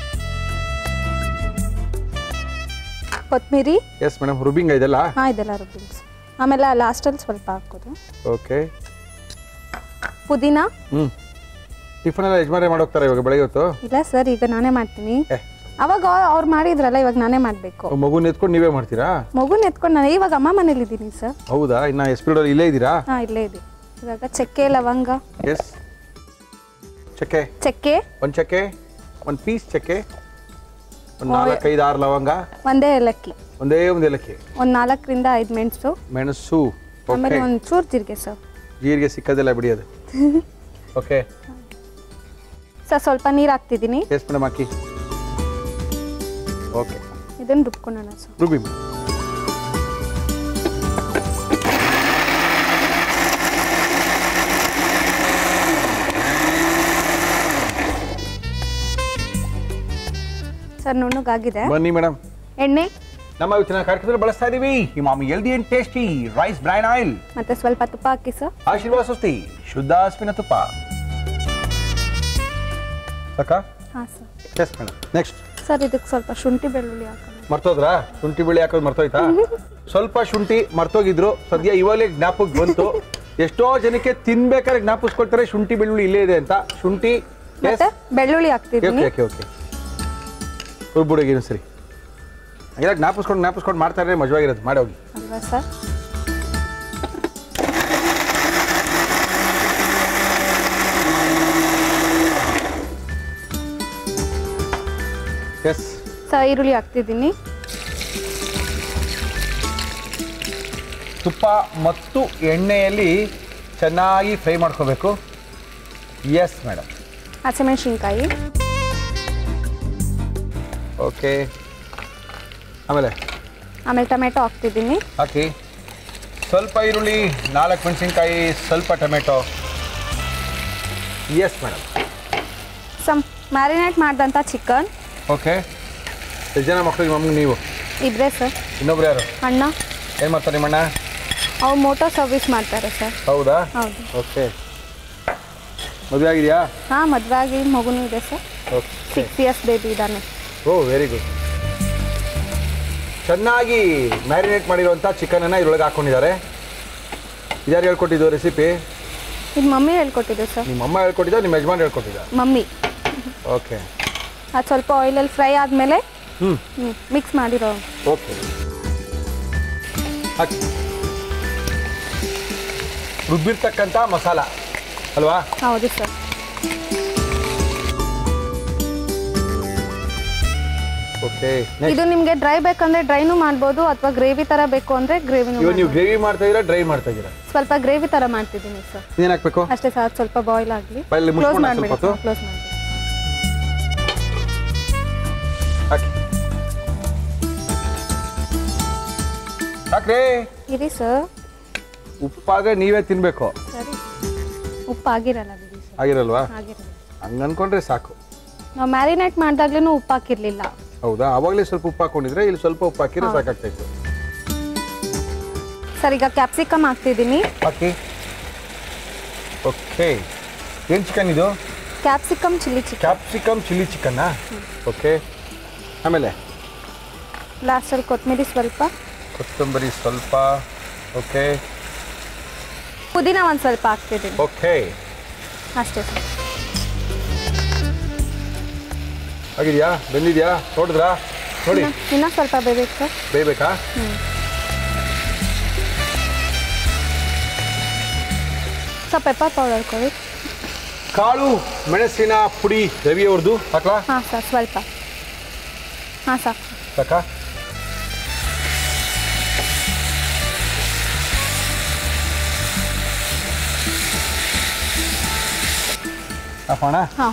ಕೊತ್ತಂಬರಿ. Yes madam. ರುಬ್ಬಿಂಗ್ ಇದೆಲ್ಲ? ಇದೆಲ್ಲ ರುಬ್ಬಿಂಗ್ಸ್. ಆಮೇಲೆ ಲಾಸ್ಟಲ್ಲಿ ಸ್ವಲ್ಪ ಹಾಕೋದು. ಓಕೆ. ಪುದೀನ. ಟಿಫನ್ ಎಲ್ಲ ಯಜಮಾನ್ರೆ ಮಾಡೋಗ್ತಾರೆ ಇವಾಗ ಬೆಳಗ್ಗೆ ಹೊತ್ತು? ಇಲ್ಲ ಸರ್, ಈಗ ನಾನೇ ಮಾಡ್ತೀನಿ. ಅವಾಗ ಅವ್ರು ಮಾಡಿದ್ರಲ್ಲ, ಇವಾಗ ನಾನೇ ಮಾಡಬೇಕು. ಮಗುನ ಎತ್ಕೊಂಡು ನೀವೇ ಮಾಡ್ತೀರಾ? ಮಗುನ ಎತ್ಕೊಂಡು ನಾನು ಇವಾಗ ಅಮ್ಮ ಮನೇಲಿ ಇದ್ದೀನಿ ಸರ್. ಹೌದಾ? ಇನ್ನ SP ರೋಡ್ ಇಲ್ಲೇ ಇದ್ದೀರಾ? ಇಲ್ಲೇ ಇದೆ. ಇವಾಗ ಚಕ್ಕೆ, ಲವಂಗ. ಎಸ್, ಚಕ್ಕೆ. ಒಂದು ಚಕ್ಕೆ, ಒಂದು ಪೀಸ್ ಚಕ್ಕೆ, ಒಂದು 4-5-6 ಲವಂಗ, ಒಂದೇ ಏಲಕ್ಕಿ, ಒಂದು ಏಲಕ್ಕಿ, ಒಂದು 4 5 ಮೆಣಸು. ಆಮೇಲೆ ಒಂದು ಚೂರು ಜೀರಿಗೆ ಸರ್. ಜೀರಿಗೆ ಸಿಕ್ಕದೆಲ್ಲ ಬಿಡಿಯೋದು. ಓಕೆ ಸರ್, ಸ್ವಲ್ಪ ನೀರು ಹಾಕ್ತಿದ್ದೀನಿ. ಎಸ್ ಮೇಡಮ್, ಹಾಕಿ. ಓಕೆ, ಇದನ್ನು ರುಬ್ಕೊಳ್ಳೋಣ ಸರ್. ರುಬ್ಬಿ. ಸರ್ ನುಣ್ಣಗಾಗಿದೆ. ಬನ್ನಿ ಮೇಡಮ್. ಎಣ್ಣೆ ನಮ್ಮ ಇವತ್ತಿನ ಕಾರ್ಯಕ್ರಮದಲ್ಲಿ ಬಳಸ್ತಾ ಇದೀವಿ ಹಿಮಾಮಿ healthy and tasty rice brand oil. ಮತ್ತೆ ಸ್ವಲ್ಪ ತುಪ್ಪ ಹಾಕಿ ಸರ್. ಆಶೀರ್ವಾದ ಸ್ವಸ್ತಿ ಶುದ್ಧ ಹಸುವಿನ ತುಪ್ಪ. ಸಾಕಾ? ಹಾಂ sir. Yes madam. Next sir ಇದಕ್ಕೆ ಸ್ವಲ್ಪ ಶುಂಠಿ ಬೆಳ್ಳುಳ್ಳಿ ಹಾಕೋಣ. ಮರ್ತೋದ್ರಾ? ಶುಂಠಿ ಬೆಳ್ಳಿ ಹಾಕೋದು ಮರ್ತೋಯ್ತಾ? ಸ್ವಲ್ಪ ಶುಂಠಿ ಮರ್ತೋಗಿದ್ರು, ಸದ್ಯ ಇವಾಗಲೇ ಜ್ಞಾಪಕಕ್ಕೆ ಬಂತು. ಎಷ್ಟೋ ಜನಕ್ಕೆ ತಿನ್ಬೇಕಾದ್ರೆ ಜ್ಞಾಪಿಸ್ಕೊಳ್ತಾರೆ ಶುಂಠಿ ಬೆಳ್ಳುಳ್ಳಿ ಇಲ್ಲೇ ಇದೆ ಅಂತ. ಶುಂಠಿ ಮತ್ತೆ ಬೆಳ್ಳುಳ್ಳಿ ಹಾಕ್ತಿದ್ದೀನಿ. ಓಕೆ ಓಕೆ ರುಬ್ಬುಡಿಗೆ ಸರಿ. ಹಾಗೆಲ್ಲ ಜ್ಞಾಪಿಸ್ಕೊಂಡು ಮಾಡ್ತಾ ಇದ್ರೆ ಮಜವಾಗಿರೋದು. ಮಾಡಿ ಹೋಗಿ ಅಲ್ವಾ ಸರ್? ಎಸ್ ಸರ್ ಈರುಳ್ಳಿ ಹಾಕ್ತಿದ್ದೀನಿ. ತುಪ್ಪ ಮತ್ತು ಎಣ್ಣೆಯಲ್ಲಿ ಚೆನ್ನಾಗಿ ಫ್ರೈ ಮಾಡ್ಕೋಬೇಕು. Yes madam. ಹಸಿಮೆಣಸಿನ್ಕಾಯಿ. ಓಕೆ. ಆಮೇಲೆ ಟೊಮೆಟೊ ಹಾಕ್ತಿದ್ದೀನಿ. ಹಾಕಿ. ಸ್ವಲ್ಪ ಈರುಳ್ಳಿ, 4 ಮೆಣಸಿನ್ಕಾಯಿ, ಸ್ವಲ್ಪ ಟೊಮೆಟೊ. Yes madam. ಮ್ಯಾರಿನೇಟ್ ಮಾಡಿದಂಥ ಚಿಕನ್. ಓಕೆ. ಎಷ್ಟು ಜನ ಮಕ್ಕಳಿಗೆ ಮಮ್ಮಿಗೆ ನೀವು? ಇಬ್ಬರೇ ಸರ್. ಇನ್ನೊಬ್ರು ಯಾರು? ಅಣ್ಣ. ಏನು ಮಾಡ್ತಾರೆ ನಿಮ್ಮಣ್ಣ? ಅವ್ರು ಮೋಟೋ ಸರ್ವಿಸ್ ಮಾಡ್ತಾರೆ ಸರ್. ಹೌದಾ? ಹೌದು. ಓಕೆ. ಮದುವೆ ಆಗಿದೆಯಾ? ಹಾಂ, ಮದುವೆ ಆಗಿ ಮಗುನೂ ಇದೆ ಸರ್. ಓಕೆ. 6 ಇಯರ್ಸ್ ಬೇಬಿ ಇದ್ದಾನೆ. Oh very good. ಚೆನ್ನಾಗಿ ಮ್ಯಾರಿನೇಟ್ ಮಾಡಿರುವಂಥ ಚಿಕನನ್ನು ಇದರೊಳಗೆ ಹಾಕ್ಕೊಂಡಿದ್ದಾರೆ. ಇದ್ಯಾರು ಹೇಳ್ಕೊಟ್ಟಿದ್ದು ರೆಸಿಪಿ? ಇದು ಮಮ್ಮಿ ಹೇಳ್ಕೊಟ್ಟಿದ್ದೆ ಸರ್. ನಿಮ್ಮ ಅಮ್ಮ ಹೇಳ್ಕೊಟ್ಟಿದ್ದ, ನಿಮ್ಮ ಯಜಮಾನ್ ಹೇಳ್ಕೊಟ್ಟಿದ್ದ? ಮಮ್ಮಿ. ಓಕೆ. ಅದು ಸ್ವಲ್ಪ ಆಯಿಲಲ್ಲಿ ಫ್ರೈ ಆದಮೇಲೆ ಮಿಕ್ಸ್ ಮಾಡಿರೋ. ಓಕೆ. ಹಾಕಿ. ರುಬ್ಬಿರ್ತಕ್ಕಂಥ ಮಸಾಲ ಅಲ್ವಾ? ಹೌದು ಸರ್. ಓಕೆ. ಇದು ನಿಮಗೆ ಡ್ರೈ ಬೇಕಂದ್ರೆ ಡ್ರೈನೂ ಮಾಡ್ಬೋದು, ಅಥವಾ ಗ್ರೇವಿ ಥರ ಬೇಕು ಅಂದರೆ ಗ್ರೇವಿನೂ. ಇವಾಗ ನೀವು ಗ್ರೇವಿ ಮಾಡ್ತಾ ಇದ್ದೀರಾ, ಡ್ರೈ ಮಾಡ್ತಾ ಇದ್ದೀರಾ? ಸ್ವಲ್ಪ ಗ್ರೇವಿ ಥರ ಮಾಡ್ತಿದ್ದೀನಿ ಸರ್. ಏನು ಹಾಕ್ಬೇಕು? ಅಷ್ಟೇ ಸರ್. ಸ್ವಲ್ಪ ಬಾಯ್ಲ್ ಆಗಲಿ. ಬಾಯಲ್ಲಿ ಕ್ಲೋಸ್ ಮುಚ್ಕೊಂಡು ಮಾಡಿಬಿಡಿ. ಸ್ವಲ್ಪ ಕ್ಲೋಸ್ ಮಾಡಿ. ಹಾಕಿ. ಹಾಕ್ರಿ. ಇರಿ ಸರ್. ಉಪ್ಪಾದ್ರೆ ನೀವೇ ತಿನ್ಬೇಕು. ಸರಿ. ಉಪ್ಪು ಆಗಿರಲ್ಲ ಬಿಡಿ ಸರ್. ಆಗಿರಲ್ವಾ? ಆಗಿರಲ್ಲ. ಹಂಗೆ ಅನ್ಕೊಂಡ್ರೆ ಸಾಕು. ನಾವು ಮ್ಯಾರಿನೇಟ್ ಮಾಡಿದಾಗ್ಲೂ ಉಪ್ಪು ಹಾಕಿರ್ಲಿಲ್ಲ. ಹೌದಾ? ಅವಾಗಲೇ ಸ್ವಲ್ಪ ಉಪ್ಪು ಹಾಕೊಂಡಿದ್ರೆ ಇಲ್ಲಿ ಸ್ವಲ್ಪ ಉಪ್ಪು ಹಾಕಿದ್ರೆ ಸಾಕಾಗ್ತಾಯಿತ್ತು. ಸರ್ ಈಗ ಕ್ಯಾಪ್ಸಿಕಮ್ ಹಾಕ್ತಿದ್ದೀನಿ. ಹಾಕಿ. ಓಕೆ. ಏನು ಚಿಕನ್ ಇದು? Capsicum chilli chicken. Capsicum chilli ಚಿಕನ್ನಾ? ಓಕೆ. ಆಮೇಲೆ ಲಾಸ್ಟಲ್ಲಿ ಕೊತ್ತಂಬರಿ ಸ್ವಲ್ಪ. ಕೊತ್ತಂಬರಿ ಸ್ವಲ್ಪ. ಓಕೆ. ಪುದೀನ ಒಂದು ಸ್ವಲ್ಪ ಹಾಕ್ತಿದ್ದೀನಿ. ಓಕೆ. ಅಷ್ಟೇ ಸರ್. ಆಗಿದೆಯಾ? ಬೆಂದಿದೆಯಾ? ನೋಡಿದ್ರಾ? ನೋಡಿ. ಇನ್ನೂ ಸ್ವಲ್ಪ ಬೇಯಬೇಕು ಸರ್. ಬೇಯಬೇಕಾ? ಸ್ವಲ್ಪ ಪೆಪ್ಪರ್ ಪೌಡರ್ ಕೊಡಿ. ಕಾಳು ಮೆಣಸಿನ ಪುಡಿ ರವಿಯವ್ರದ್ದು ಹಾಕ್ಲಾ? ಹಾಂ ಸರ್. ಸ್ವಲ್ಪ. ಹಾಂ ಸಾಕು. ಸಾಕಾ? ಹಾಕೋಣ. ಹಾಂ.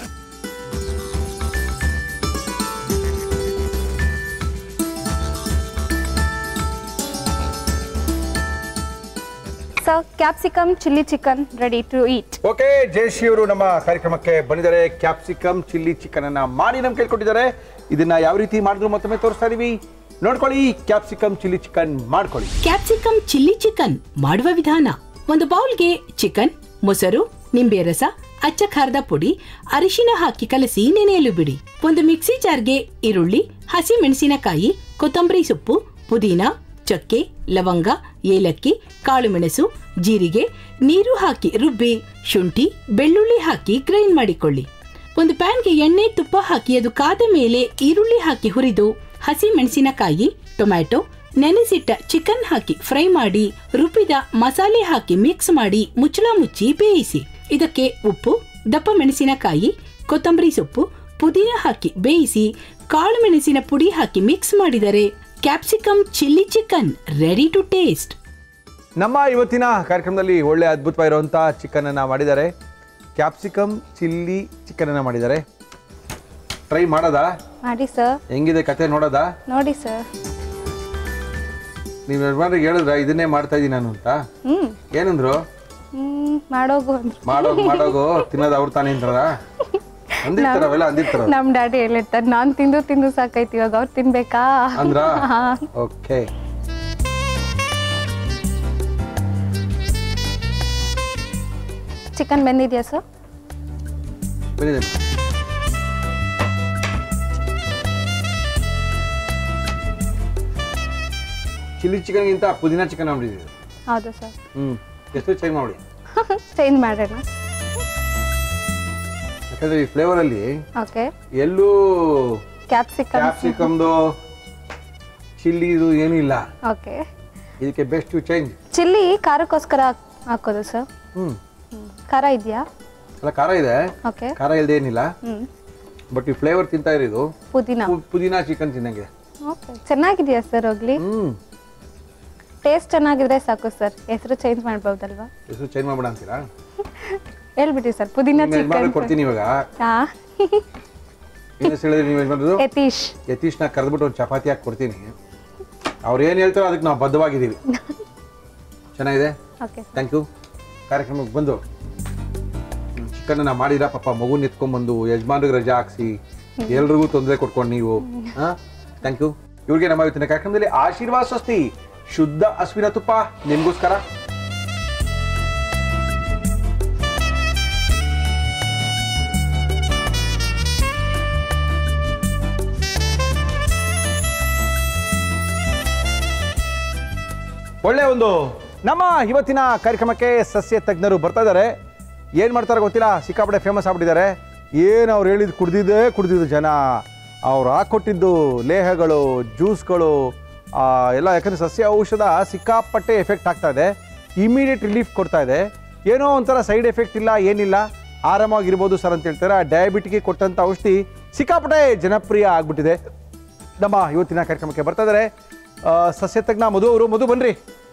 Sir capsicum chilli chicken ready to eat. Okay. Jayashree ಅವರು ನಮ್ಮ ಕಾರ್ಯಕ್ರಮಕ್ಕೆ ಬಂದಿದ್ದಾರೆ. ಕ್ಯಾಪ್ಸಿಕಮ್ ಚಿಲ್ಲಿ ಚಿಕನ್ ಅನ್ನ ಮಾಡಿ ನಮ್ಗೆ ಕೇಳ್ಕೊಟ್ಟಿದ್ದಾರೆ. ಇದನ್ನ ಯಾವ ರೀತಿ ಮಾಡಿದ್ರು ಮತ್ತೊಮ್ಮೆ ತೋರಿಸ್ತಾ ಇದೀವಿ, ನೋಡ್ಕೊಳ್ಳಿ. ಕ್ಯಾಪ್ಸಿಕಮ್ ಚಿಲ್ಲಿ ಚಿಕನ್ ಮಾಡ್ಕೊಳ್ಳಿ. ಕ್ಯಾಪ್ಸಿಕಮ್ ಚಿಲ್ಲಿ ಚಿಕನ್ ಮಾಡುವ ವಿಧಾನ: ಒಂದು ಬೌಲ್ಗೆ ಚಿಕನ್, ಮೊಸರು, ನಿಂಬೆ ರಸ, ಅಚ್ಚ ಖಾರದ ಪುಡಿ, ಅರಿಶಿನ ಹಾಕಿ ಕಲಸಿ ನೆನೆಯಲು ಬಿಡಿ. ಒಂದು ಮಿಕ್ಸಿ ಜಾರ್ಗೆ ಈರುಳ್ಳಿ, ಹಸಿ ಮೆಣಸಿನಕಾಯಿ, ಕೊತ್ತಂಬರಿ ಸೊಪ್ಪು, ಪುದೀನ, ಚಕ್ಕೆ, ಲವಂಗ, ಏಲಕ್ಕಿ, ಕಾಳುಮೆಣಸು, ಜೀರಿಗೆ, ನೀರು ಹಾಕಿ ರುಬ್ಬಿ ಶುಂಠಿ, ಬೆಳ್ಳುಳ್ಳಿ ಹಾಕಿ ಗ್ರೈಂಡ್ ಮಾಡಿಕೊಳ್ಳಿ. ಒಂದು ಪ್ಯಾನ್ಗೆ ಎಣ್ಣೆ, ತುಪ್ಪ ಹಾಕಿ ಅದು ಕಾದ ಮೇಲೆ ಈರುಳ್ಳಿ ಹಾಕಿ ಹುರಿದು ಹಸಿ ಮೆಣಸಿನಕಾಯಿ, ಟೊಮ್ಯಾಟೊ, ನೆನೆಸಿಟ್ಟ ಚಿಕನ್ ಹಾಕಿ ಫ್ರೈ ಮಾಡಿ ರುಬ್ಬಿದ ಮಸಾಲೆ ಹಾಕಿ ಮಿಕ್ಸ್ ಮಾಡಿ ಮುಚ್ಚಳ ಮುಚ್ಚಿ ಬೇಯಿಸಿ. ಇದಕ್ಕೆ ಉಪ್ಪು, ದಪ್ಪ ಮೆಣಸಿನಕಾಯಿ, ಕೊತ್ತಂಬರಿ ಸೊಪ್ಪು, ಪುದೀನ ಹಾಕಿ ಬೇಯಿಸಿ ಕಾಳು ಮೆಣಸಿನ ಪುಡಿ ಹಾಕಿ ಮಿಕ್ಸ್ ಮಾಡಿದರೆ capsicum chilli chicken ready to taste. ನಮ್ಮ ಇವತ್ತಿನ ಕಾರ್ಯಕ್ರಮದಲ್ಲಿ ಒಳ್ಳೆ ಅದ್ಭುತವಾಗಿರುವಂಥ ಚಿಕನ್ ಅನ್ನ ಮಾಡಿದ್ದಾರೆ. ಕ್ಯಾಪ್ಸಿಕಮ್ ಚಿಲ್ಲಿ ಚಿಕನ್ ಅನ್ನ ಮಾಡಿದ್ದಾರೆ. ಟ್ರೈ ಮಾಡೋದಾ? ಮಾಡಿ ಸರ್. ಹೆಂಗಿದೆ ಕತೆ ನೋಡೋದಾ? ನೋಡಿ ಸರ್. ನೀವು ಯಜಮಾನ್ರಿಗೆ ಹೇಳಿದ್ರ ಇದನ್ನೇ ಮಾಡ್ತಾ ಇದ್ದೀನಿ ನಾನು ಅಂತ? ಏನಂದ್ರು? ಮಾಡೋಗು ಅಂದ್ರು. ಮಾಡೋಗು ತಿನ್ನೋದು ಅವ್ರು ತಾನೇ ಅಂತಾರ? ಅಂದಿರ್ತಾರ ಅವೆಲ್ಲ ಅಂದಿರ್ತಾರ ನಮ್ ಡ್ಯಾಡಿ ಹೇಳಿರ್ತಾರೆ ನಾನ್ ತಿಂದು ತಿಂದು ಸಾಕೈತಿ ಇವಾಗ ಅವ್ರು ತಿನ್ಬೇಕಾ ಅಂದ್ರ ಓಕೆ. ಚಿಕನ್ ಬೆಂದಿದ್ಯಾ ಸರ್? ಚಿಲ್ಲಿ ಚಿಕನ್ಗಿಂತ ಪುದೀನಾ ಚಿಕನ್ ಮಾಡಿದ್ದೀವಿ. ಹೌದು ಸರ್. ಎಷ್ಟು ಚೇಂಜ್ ಮಾಡಿ ಚೇಂಜ್ ಮಾಡೋಣ. ಯಾಕಂದ್ರೆ ಈ ಫ್ಲೇವರ್ ಅಲ್ಲಿ ಓಕೆ ಎಲ್ಲೂ ಕ್ಯಾಪ್ಸಿಕಮ್ದು ಚಿಲ್ಲಿದು ಏನೂ ಇಲ್ಲ. ಓಕೆ. ಇದಕ್ಕೆ ಬೆಸ್ಟ್ ಚೇಂಜ್ ಚಿಲ್ಲಿ ಖಾರಕ್ಕೋಸ್ಕರ ಹಾಕೋದು ಸರ್. ಖಾರ ಇದೆಯಾ? ಅಲ್ಲ ಖಾರ ಇದೆ, ಓಕೆ. ಖಾರ ಇಲ್ಲದೆ ಏನಿಲ್ಲ. ಬಟ್ ಈ ಫ್ಲೇವರ್ ತಿಂತಾ ಇರೋದು ಪುದೀನಾ ಚಿಕನ್ ತಿನ್ನಂಗೆ. ಓಕೆ, ಚೆನ್ನಾಗಿದೆಯಾ ಸರ್? ಹೋಗ್ಲಿ, ಟೇಸ್ಟ್ ಚೆನ್ನಾಗಿದ್ರೆ ಸಾಕು ಸರ್. ಹೆಸರು ಚೇಂಜ್ ಮಾಡ್ಬೋದಲ್ವಾ? ಹೆಸರು ಚೇಂಜ್ ಮಾಡ್ಬೇಡ ಅಂತೀರಾ? ಹೇಳ್ಬಿಡಿ ಸರ್, ಪುದೀನಾ ಚಿಕನ್ ಕೊಡ್ತೀನಿ ಇವಾಗ. ಯತೀಶ್. ಯತೀಶ್ನ ಕರೆದ್ಬಿಟ್ಟು ಒಂದು ಚಪಾತಿ ಹಾಕಿ ಕೊಡ್ತೀನಿ. ಅವ್ರು ಏನು ಹೇಳ್ತಾರೋ ಅದಕ್ಕೆ ನಾವು ಬದ್ಧವಾಗಿದ್ದೀವಿ. ಚೆನ್ನಾಗಿದೆ, ಥ್ಯಾಂಕ್ ಯು. ಕಾರ್ಯಕ್ರಮಕ್ಕೆ ಬಂದು ಚಿಕನ್ ನಾ ಮಾಡಿರ ಪಾಪ ಮಗುನ ಎತ್ಕೊಂಡ್ಬಂದು ಯಜಮಾನ್ರಿಗೆ ರಜಾ ಹಾಕ್ಸಿ ಎಲ್ರಿಗೂ ತೊಂದರೆ ಕೊಟ್ಕೊಂಡು ನೀವು ಥ್ಯಾಂಕ್ ಯು. ಇವ್ರಿಗೆ ನಮ್ಮ ಇವತ್ತಿನ ಕಾರ್ಯಕ್ರಮದಲ್ಲಿ ಆಶೀರ್ವಾದ ಸ್ವಸ್ತಿ ಶುದ್ಧ ಹಸುವಿನ ತುಪ್ಪ ನಿಮಗೋಸ್ಕರ. ಒಳ್ಳೆ ಒಂದು ನಮ್ಮ ಇವತ್ತಿನ ಕಾರ್ಯಕ್ರಮಕ್ಕೆ ಸಸ್ಯ ತಜ್ಞರು ಬರ್ತಾ ಇದ್ದಾರೆ. ಏನು ಮಾಡ್ತಾರೆ ಗೊತ್ತಿಲ್ಲ, ಸಿಕ್ಕಾಪಟ್ಟೆ ಫೇಮಸ್ ಆಗ್ಬಿಟ್ಟಿದ್ದಾರೆ. ಏನು ಅವ್ರು ಹೇಳಿದ್ದು ಕುಡ್ದಿದ್ದು ಜನ. ಅವ್ರು ಹಾಕ್ಕೊಟ್ಟಿದ್ದು ಲೇಹಗಳು, ಜ್ಯೂಸ್ಗಳು ಎಲ್ಲ, ಯಾಕಂದರೆ ಸಸ್ಯ ಔಷಧ ಸಿಕ್ಕಾಪಟ್ಟೆ ಎಫೆಕ್ಟ್ ಆಗ್ತಾ ಇದೆ, ಇಮಿಡಿಯೇಟ್ ರಿಲೀಫ್ ಕೊಡ್ತಾ ಇದೆ. ಏನೋ ಒಂಥರ ಸೈಡ್ ಎಫೆಕ್ಟ್ ಇಲ್ಲ, ಏನಿಲ್ಲ, ಆರಾಮಾಗಿರ್ಬೋದು ಸರ್ ಅಂತ ಹೇಳ್ತಾರೆ. ಆ ಡಯಾಬಿಟಿಗೆ ಕೊಟ್ಟಂಥ ಔಷಧಿ ಸಿಕ್ಕಾಪಟ್ಟೆ ಜನಪ್ರಿಯ ಆಗ್ಬಿಟ್ಟಿದೆ. ನಮ್ಮ ಇವತ್ತಿನ ಕಾರ್ಯಕ್ರಮಕ್ಕೆ ಬರ್ತಾ ಇದ್ದಾರೆ ಸಸ್ಯ ತಜ್ಞ ಮಧು ಅವರು. ಮಧು ಬನ್ರಿ.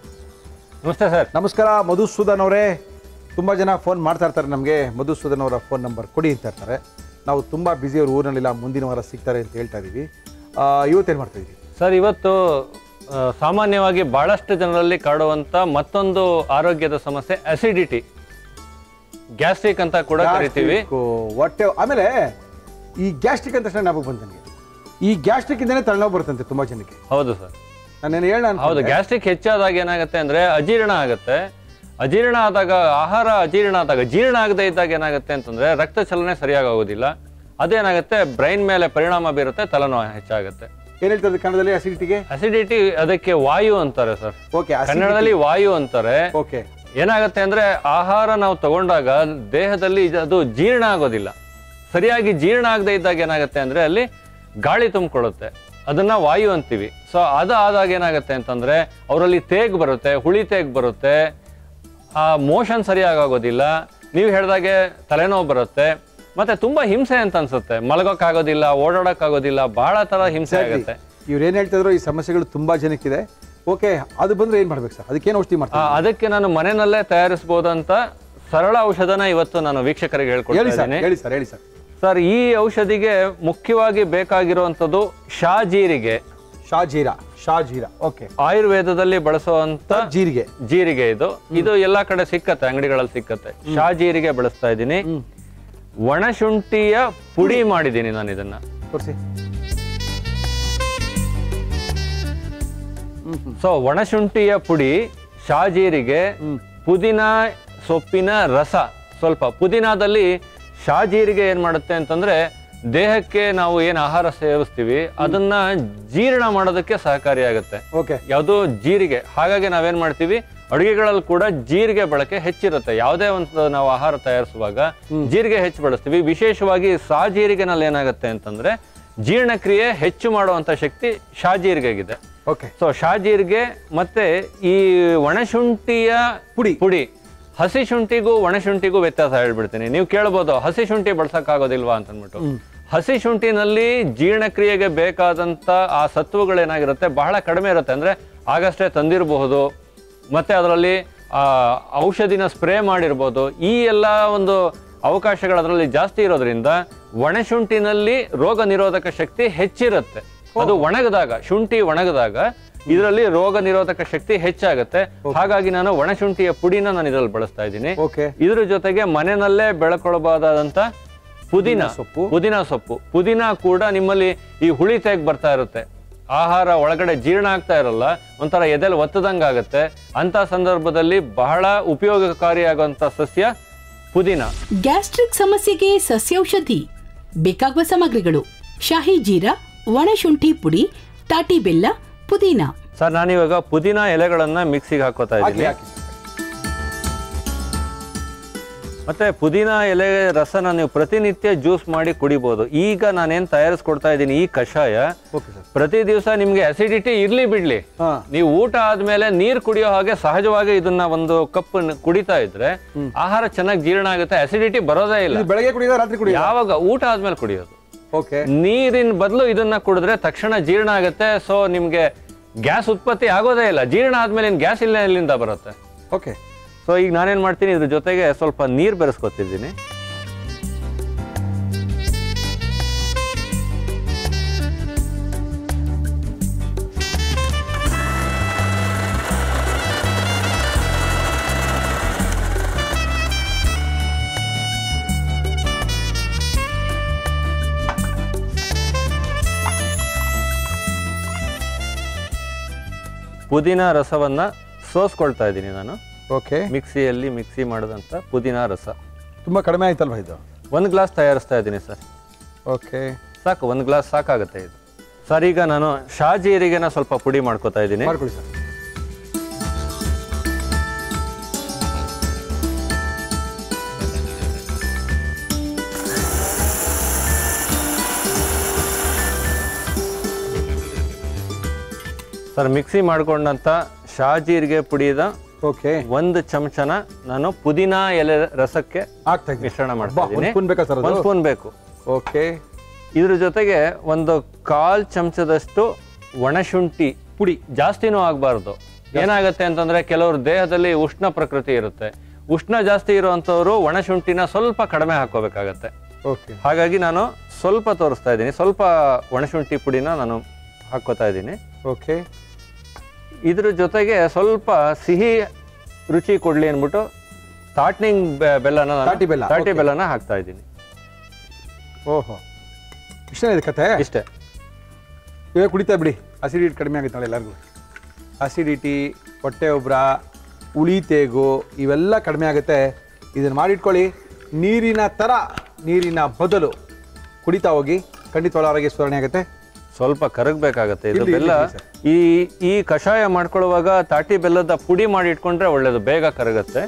ನಮಸ್ತೆ ಸರ್. ನಮಸ್ಕಾರ ಮಧುಸೂದನ್ ಅವರೇ. ತುಂಬ ಜನ ಫೋನ್ ಮಾಡ್ತಾ ಇರ್ತಾರೆ ನಮಗೆ, ಮಧುಸೂದನ್ ಅವರ ಫೋನ್ ನಂಬರ್ ಕೊಡಿ ಅಂತ ಇರ್ತಾರೆ. ನಾವು ತುಂಬ ಬ್ಯುಸಿ ಅವರು ಊರಿನಲ್ಲಿಲ್ಲ, ಮುಂದಿನ ವಾರ ಸಿಗ್ತಾರೆ ಅಂತ ಹೇಳ್ತಾ ಇದ್ದೀವಿ. ಇವತ್ತೇನು ಮಾಡ್ತಾ ಇದ್ದೀವಿ ಸರ್? ಇವತ್ತು ಸಾಮಾನ್ಯವಾಗಿ ಬಹಳಷ್ಟು ಜನರಲ್ಲಿ ಕಾಡುವಂಥ ಮತ್ತೊಂದು ಆರೋಗ್ಯದ ಸಮಸ್ಯೆ ಅಸಿಡಿಟಿ, ಗ್ಯಾಸ್ಟ್ರಿಕ್ ಅಂತ ಕೂಡ ಕರಿತೀವಿ. ಹೊಟ್ಟೆ ಆಮೇಲೆ ಈ ಗ್ಯಾಸ್ಟ್ರಿಕ್ ಅಂತ ಜ್ಞಾಪಕ ಬಂತು ನನಗೆ. ಈ ಗ್ಯಾಸ್ಟ್ರಿಕ್ ಇಂದನೇ ತಲೆನೋವು ಬರುತ್ತಂತೆ ತುಂಬಾ ಜನಕ್ಕೆ. ಹೌದು ಸರ್, ನಾನೇನು ಹೇಳ. ಹೌದು, ಗ್ಯಾಸ್ಟ್ರಿಕ್ ಹೆಚ್ಚಾದಾಗ ಏನಾಗುತ್ತೆ ಅಂದ್ರೆ ಅಜೀರ್ಣ ಆಗುತ್ತೆ. ಅಜೀರ್ಣ ಆದಾಗ, ಆಹಾರ ಅಜೀರ್ಣ ಆದಾಗ, ಜೀರ್ಣ ಆಗದೆ ಇದ್ದಾಗ ಏನಾಗುತ್ತೆ ಅಂತಂದ್ರೆ ರಕ್ತ ಚಲನೆ ಸರಿಯಾಗಿ ಆಗೋದಿಲ್ಲ. ಅದೇನಾಗುತ್ತೆ, ಬ್ರೈನ್ ಮೇಲೆ ಪರಿಣಾಮ ಬೀರುತ್ತೆ, ತಲೆನೋವು ಹೆಚ್ಚಾಗುತ್ತೆ. ಏನ್ ಹೇಳ್ತಾರೆ ಕನ್ನಡದಲ್ಲಿ ಅಸಿಡಿಟಿಗೆ? ಅಸಿಡಿಟಿ ಅದಕ್ಕೆ ವಾಯು ಅಂತಾರೆ ಸರ್. ಓಕೆ, ಕನ್ನಡದಲ್ಲಿ ವಾಯು ಅಂತಾರೆ. ಓಕೆ. ಏನಾಗುತ್ತೆ ಅಂದ್ರೆ ಆಹಾರ ನಾವು ತಗೊಂಡಾಗ ದೇಹದಲ್ಲಿ ಅದು ಜೀರ್ಣ ಆಗೋದಿಲ್ಲ. ಸರಿಯಾಗಿ ಜೀರ್ಣ ಆಗದೆ ಇದ್ದಾಗ ಏನಾಗುತ್ತೆ ಅಂದ್ರೆ ಅಲ್ಲಿ ಗಾಳಿ ತುಂಬಿಕೊಳ್ಳುತ್ತೆ, ಅದನ್ನ ವಾಯು ಅಂತೀವಿ. ಸೊ ಅದು ಆದಾಗ ಏನಾಗುತ್ತೆ ಅಂತಂದ್ರೆ ಅವರಲ್ಲಿ ತೇಗ್ ಬರುತ್ತೆ, ಹುಳಿ ತೇಗ್ ಬರುತ್ತೆ, ಆ ಮೋಷನ್ ಸರಿಯಾಗಿ ಆಗೋದಿಲ್ಲ, ನೀವು ಹೇಳ್ದಾಗೆ ತಲೆನೋವು ಬರುತ್ತೆ, ಮತ್ತೆ ತುಂಬಾ ಹಿಂಸೆ ಅಂತ ಅನ್ಸುತ್ತೆ. ಮಲಗೋಕ್ಕಾಗೋದಿಲ್ಲ, ಓಡಾಡಕ್ಕಾಗೋದಿಲ್ಲ, ಬಹಳ ತರ ಹಿಂಸೆ ಆಗುತ್ತೆ. ಇವ್ರು ಏನ್ ಹೇಳ್ತಿದ್ರು, ಈ ಸಮಸ್ಯೆಗಳು ತುಂಬಾ ಜನಕ್ಕಿದೆ. ಓಕೆ, ಅದು ಬಂದ್ರೆ ಏನ್ ಮಾಡ್ಬೇಕು ಸರ್? ಅದಕ್ಕೇನು ಔಷಧಿ ಮಾಡ್ತಾರೆ? ಅದಕ್ಕೆ ನಾನು ಮನೆಯಲ್ಲೇ ತಯಾರಿಸಬಹುದಂತ ಸರಳ ಔಷಧನ ಇವತ್ತು ನಾನು ವೀಕ್ಷಕರಿಗೆ ಹೇಳ್ಕೊಡ್ತೀನಿ. ಹೇಳಿ ಸರ್, ಹೇಳಿ ಸರ್. ಸರ್, ಈ ಔಷಧಿಗೆ ಮುಖ್ಯವಾಗಿ ಬೇಕಾಗಿರುವಂತದ್ದು ಶಾಜೀರಿಗೆ. ಶಾಜೀರಾ, ಓಕೆ. ಆಯುರ್ವೇದದಲ್ಲಿ ಬಳಸುವಂತ ಜೀರಿಗೆ ಇದು ಎಲ್ಲಾ ಕಡೆ ಸಿಕ್ಕತ್ತೆ, ಅಂಗಡಿಗಳಲ್ಲಿ ಸಿಕ್ಕತ್ತೆ. ಶಾಜೀರಿಗೆ ಬಳಸ್ತಾ ಇದ್ದೀನಿ. ಒಣಶುಂಠಿಯ ಪುಡಿ ಮಾಡಿದ್ದೀನಿ ನಾನು ಇದನ್ನ. ತೋರಿಸಿ. ಸೊ ಒಣಶುಂಠಿಯ ಪುಡಿ, ಶಾಜೀರಿಗೆ, ಪುದೀನ ಸೊಪ್ಪಿನ ರಸ ಸ್ವಲ್ಪ. ಪುದೀನಾದಲ್ಲಿ ಶಾಜೀರಿಗೆ ಏನ್ ಮಾಡುತ್ತೆ ಅಂತಂದ್ರೆ ದೇಹಕ್ಕೆ ನಾವು ಏನ್ ಆಹಾರ ಸೇವಿಸ್ತೀವಿ ಅದನ್ನ ಜೀರ್ಣ ಮಾಡೋದಕ್ಕೆ ಸಹಕಾರಿಯಾಗುತ್ತೆ. ಯಾವುದು ಜೀರಿಗೆ. ಹಾಗಾಗಿ ನಾವೇನ್ ಮಾಡ್ತೀವಿ, ಅಡುಗೆಗಳಲ್ಲಿ ಕೂಡ ಜೀರಿಗೆ ಬಳಕೆ ಹೆಚ್ಚಿರುತ್ತೆ. ಯಾವುದೇ ಒಂದು ನಾವು ಆಹಾರ ತಯಾರಿಸುವಾಗ ಜೀರಿಗೆ ಹೆಚ್ಚು ಬಳಸ್ತೀವಿ. ವಿಶೇಷವಾಗಿ ಸಾಜೀರಿಗೆನಲ್ಲಿ ಏನಾಗುತ್ತೆ ಅಂತಂದ್ರೆ ಜೀರ್ಣಕ್ರಿಯೆ ಹೆಚ್ಚು ಮಾಡುವಂತ ಶಕ್ತಿ ಶಾಜೀರಿಗೆಗಿದೆ. ಸೊ ಶಾಜೀರಿಗೆ ಮತ್ತೆ ಈ ಒಣಶುಂಠಿಯ ಪುಡಿ. ಹಸಿ ಶುಂಠಿಗೂ ಒಣಶುಂಠಿಗೂ ವ್ಯತ್ಯಾಸ ಹೇಳ್ಬಿಡ್ತೀನಿ. ನೀವು ಕೇಳ್ಬೋದು ಹಸಿ ಶುಂಠಿ ಬಳಸಕ್ಕಾಗೋದಿಲ್ವಾ ಅಂತ ಅಂದ್ಬಿಟ್ಟು. ಹಸಿ ಶುಂಠಿನಲ್ಲಿ ಜೀರ್ಣಕ್ರಿಯೆಗೆ ಬೇಕಾದಂತ ಆ ಸತ್ವಗಳೇನಾಗಿರುತ್ತೆ ಬಹಳ ಕಡಿಮೆ ಇರುತ್ತೆ. ಅಂದ್ರೆ ಆಗಷ್ಟೇ ತಂದಿರಬಹುದು, ಮತ್ತೆ ಅದರಲ್ಲಿ ಔಷಧಿನ ಸ್ಪ್ರೇ ಮಾಡಿರ್ಬೋದು. ಈ ಎಲ್ಲ ಒಂದು ಅವಕಾಶಗಳು ಅದರಲ್ಲಿ ಜಾಸ್ತಿ ಇರೋದ್ರಿಂದ ಒಣಶುಂಠಿನಲ್ಲಿ ರೋಗ ನಿರೋಧಕ ಶಕ್ತಿ ಹೆಚ್ಚಿರುತ್ತೆ. ಅದು ಒಣಗದಾಗ, ಶುಂಠಿ ಒಣಗದಾಗ ಇದರಲ್ಲಿ ರೋಗ ನಿರೋಧಕ ಶಕ್ತಿ ಹೆಚ್ಚಾಗುತ್ತೆ. ಹಾಗಾಗಿ ನಾನು ಒಣಶುಂಠಿಯ ಪುಡಿನ ನಾನು ಇದರಲ್ಲಿ ಬಳಸ್ತಾ ಇದ್ದೀನಿ. ಇದ್ರ ಜೊತೆಗೆ ಮನೆಯಲ್ಲೇ ಬೆಳ್ಕೊಳ್ಬಹುದಾದಂತ ಪುದೀನ ಸೊಪ್ಪು ಪುದೀನ ಕೂಡ ನಿಮ್ಮಲ್ಲಿ ಈ ಹುಳಿ ತೆಗ್ ಬರ್ತಾ ಇರುತ್ತೆ, ಆಹಾರ ಒಳಗಡೆ ಜೀರ್ಣ ಆಗ್ತಾ ಇರಲ್ಲ, ಒಂಥರ ಎದೆಲ್ ಒತ್ತದಂಗಾಗತ್ತೆ. ಅಂತ ಸಂದರ್ಭದಲ್ಲಿ ಬಹಳ ಉಪಯೋಗಕಾರಿಯಾಗುವಂತ ಸಸ್ಯ ಪುದೀನ. ಗ್ಯಾಸ್ಟ್ರಿಕ್ ಸಮಸ್ಯೆಗೆ ಸಸ್ಯೌಷಧಿ. ಬೇಕಾಗುವ ಸಾಮಗ್ರಿಗಳು: ಶಾಹಿ ಜೀರಾ, ಒಣಶುಂಠಿ ಪುಡಿ, ತಾಟಿ ಬೆಲ್ಲ, ಪುದೀನ. ಸರ್ ನಾನಿವಾಗ ಪುದೀನ ಎಲೆಗಳನ್ನ ಮಿಕ್ಸಿಗೆ ಹಾಕೋತಾ ಇದ್ದೀನಿ. ಮತ್ತೆ ಪುದೀನ ಎಲೆ ರಸನ ನೀವು ಪ್ರತಿನಿತ್ಯ ಜ್ಯೂಸ್ ಮಾಡಿ ಕುಡಿಬಹುದು. ಈಗ ನಾನೇನ್ ತಯಾರಿಸ್ಕೊಡ್ತಾ ಇದ್ದೀನಿ ಈ ಕಷಾಯ, ಪ್ರತಿ ದಿವಸ ನಿಮ್ಗೆ ಅಸಿಡಿಟಿ ಇರ್ಲಿ ಬಿಡ್ಲಿ, ನೀವು ಊಟ ಆದ್ಮೇಲೆ ನೀರ್ ಕುಡಿಯೋ ಹಾಗೆ ಸಹಜವಾಗಿ ಇದನ್ನ ಒಂದು ಕಪ್ ಕುಡಿತಾ ಇದ್ರೆ ಆಹಾರ ಚೆನ್ನಾಗಿ ಜೀರ್ಣ ಆಗುತ್ತೆ, ಅಸಿಡಿಟಿ ಬರೋದೇ ಇಲ್ಲ. ಬೆಳಗ್ಗೆ ಕುಡಿಯೋದು, ರಾತ್ರಿ ಕುಡಿಯೋದು? ಯಾವಾಗ? ಊಟ ಆದ್ಮೇಲೆ ಕುಡಿಯೋದು. ನೀರಿನ ಬದಲು ಇದನ್ನ ಕುಡಿದ್ರೆ ತಕ್ಷಣ ಜೀರ್ಣ ಆಗುತ್ತೆ. ಸೊ ನಿಮ್ಗೆ ಗ್ಯಾಸ್ ಉತ್ಪತ್ತಿ ಆಗೋದೇ ಇಲ್ಲ. ಜೀರ್ಣ ಆದ್ಮೇಲೆ ಗ್ಯಾಸ್ ಇಲ್ಲ ಎಲ್ಲಿಂದ ಬರುತ್ತೆ? ಓಕೆ. ಸೊ ಈಗ ನಾನೇನ್ ಮಾಡ್ತೀನಿ, ಇದ್ರ ಜೊತೆಗೆ ಸ್ವಲ್ಪ ನೀರು ಬೆರೆಸ್ಕೊತಿದ್ದೀನಿ. ಪುದೀನ ರಸವನ್ನ ಸೋಸ್ಕೊಳ್ತಾ ಇದ್ದೀನಿ ನಾನು. ಓಕೆ. ಮಿಕ್ಸಿಯಲ್ಲಿ ಮಿಕ್ಸಿ ಮಾಡಿದಂಥ ಪುದೀನ ರಸ. ತುಂಬ ಕಡಿಮೆ ಆಯ್ತಲ್ವಾ ಇದು? 1 ಗ್ಲಾಸ್ ತಯಾರಿಸ್ತಾ ಇದ್ದೀನಿ ಸರ್. ಓಕೆ, ಸಾಕು, 1 ಗ್ಲಾಸ್ ಸಾಕಾಗುತ್ತೆ ಇದು. ಸರ್ ಈಗ ನಾನು ಶಾಜೀರಿಗೆನ ಸ್ವಲ್ಪ ಪುಡಿ ಮಾಡ್ಕೋತಾ ಇದ್ದೀನಿ. ಮಾಡ್ಕೊಳ್ಳಿ ಸರ್. ಸರ್ ಮಿಕ್ಸಿ ಮಾಡ್ಕೊಂಡಂತ ಶಾಜೀರಿಗೆ ಪುಡಿದ ಓಕೆ 1 ಚಮಚನ ನಾನು ಪುದೀನ ಎಲೆ ರಸಕ್ಕೆ ಮಿಶ್ರಣ ಮಾಡ್ತಾ ಇದ್ದೀನಿ. 1 ಸ್ಪೂನ್ ಬೇಕು. ಓಕೆ. ಇದ್ರ ಜೊತೆಗೆ 1/4 ಚಮಚದಷ್ಟು ಒಣಶುಂಠಿ ಪುಡಿ, ಜಾಸ್ತಿನೂ ಆಗಬಾರ್ದು. ಏನಾಗುತ್ತೆ ಅಂತಂದ್ರೆ ಕೆಲವ್ರ ದೇಹದಲ್ಲಿ ಉಷ್ಣ ಪ್ರಕೃತಿ ಇರುತ್ತೆ, ಉಷ್ಣ ಜಾಸ್ತಿ ಇರುವಂತವ್ರು ಒಣಶುಂಠಿನ ಸ್ವಲ್ಪ ಕಡಿಮೆ ಹಾಕೋಬೇಕಾಗತ್ತೆ. ಹಾಗಾಗಿ ನಾನು ಸ್ವಲ್ಪ ತೋರಿಸ್ತಾ ಇದ್ದೀನಿ, ಸ್ವಲ್ಪ ಒಣಶುಂಠಿ ಪುಡಿನ ನಾನು ಹಾಕೋತಾ ಇದ್ದೀನಿ. ಓಕೆ. ಇದ್ರ ಜೊತೆಗೆ ಸ್ವಲ್ಪ ಸಿಹಿ ರುಚಿ ಕೊಡ್ಲಿ ಅಂದ್ಬಿಟ್ಟು ತಾಟಿ ಬೆಲ್ಲನ ಹಾಕ್ತಾ ಇದ್ದೀನಿ. ಓಹೋ, ಇಷ್ಟೇ ಇದೆ ಕತೆ? ಇಷ್ಟೇ. ಇವಾಗ ಕುಡಿತಾ ಬಿಡಿ, ಅಸಿಡಿಟಿ ಕಡಿಮೆ ಆಗುತ್ತೆ ನಾಳೆ ಎಲ್ಲರಿಗೂ. ಅಸಿಡಿಟಿ, ಹೊಟ್ಟೆ ಉಬ್ರ, ಉಳಿ ತೇಗು ಇವೆಲ್ಲ ಕಡಿಮೆ ಆಗುತ್ತೆ. ಇದನ್ನು ಮಾಡಿಟ್ಕೊಳ್ಳಿ. ನೀರಿನ ಬದಲು ಕುಡಿತಾ ಹೋಗಿ, ಖಂಡಿತ ಆರೋಗ್ಯ ಸುಧಾರಣೆ ಆಗುತ್ತೆ. ಸ್ವಲ್ಪ ಕರಗಬೇಕಾಗತ್ತೆ ಇದು ಬೆಲ್ಲ. ಈ ಕಷಾಯ ಮಾಡ್ಕೊಳ್ಳುವಾಗ ತಾಟಿ ಬೆಲ್ಲದ ಪುಡಿ ಮಾಡಿ ಇಟ್ಕೊಂಡ್ರೆ ಒಳ್ಳೇದು, ಬೇಗ ಕರಗತ್ತೆ.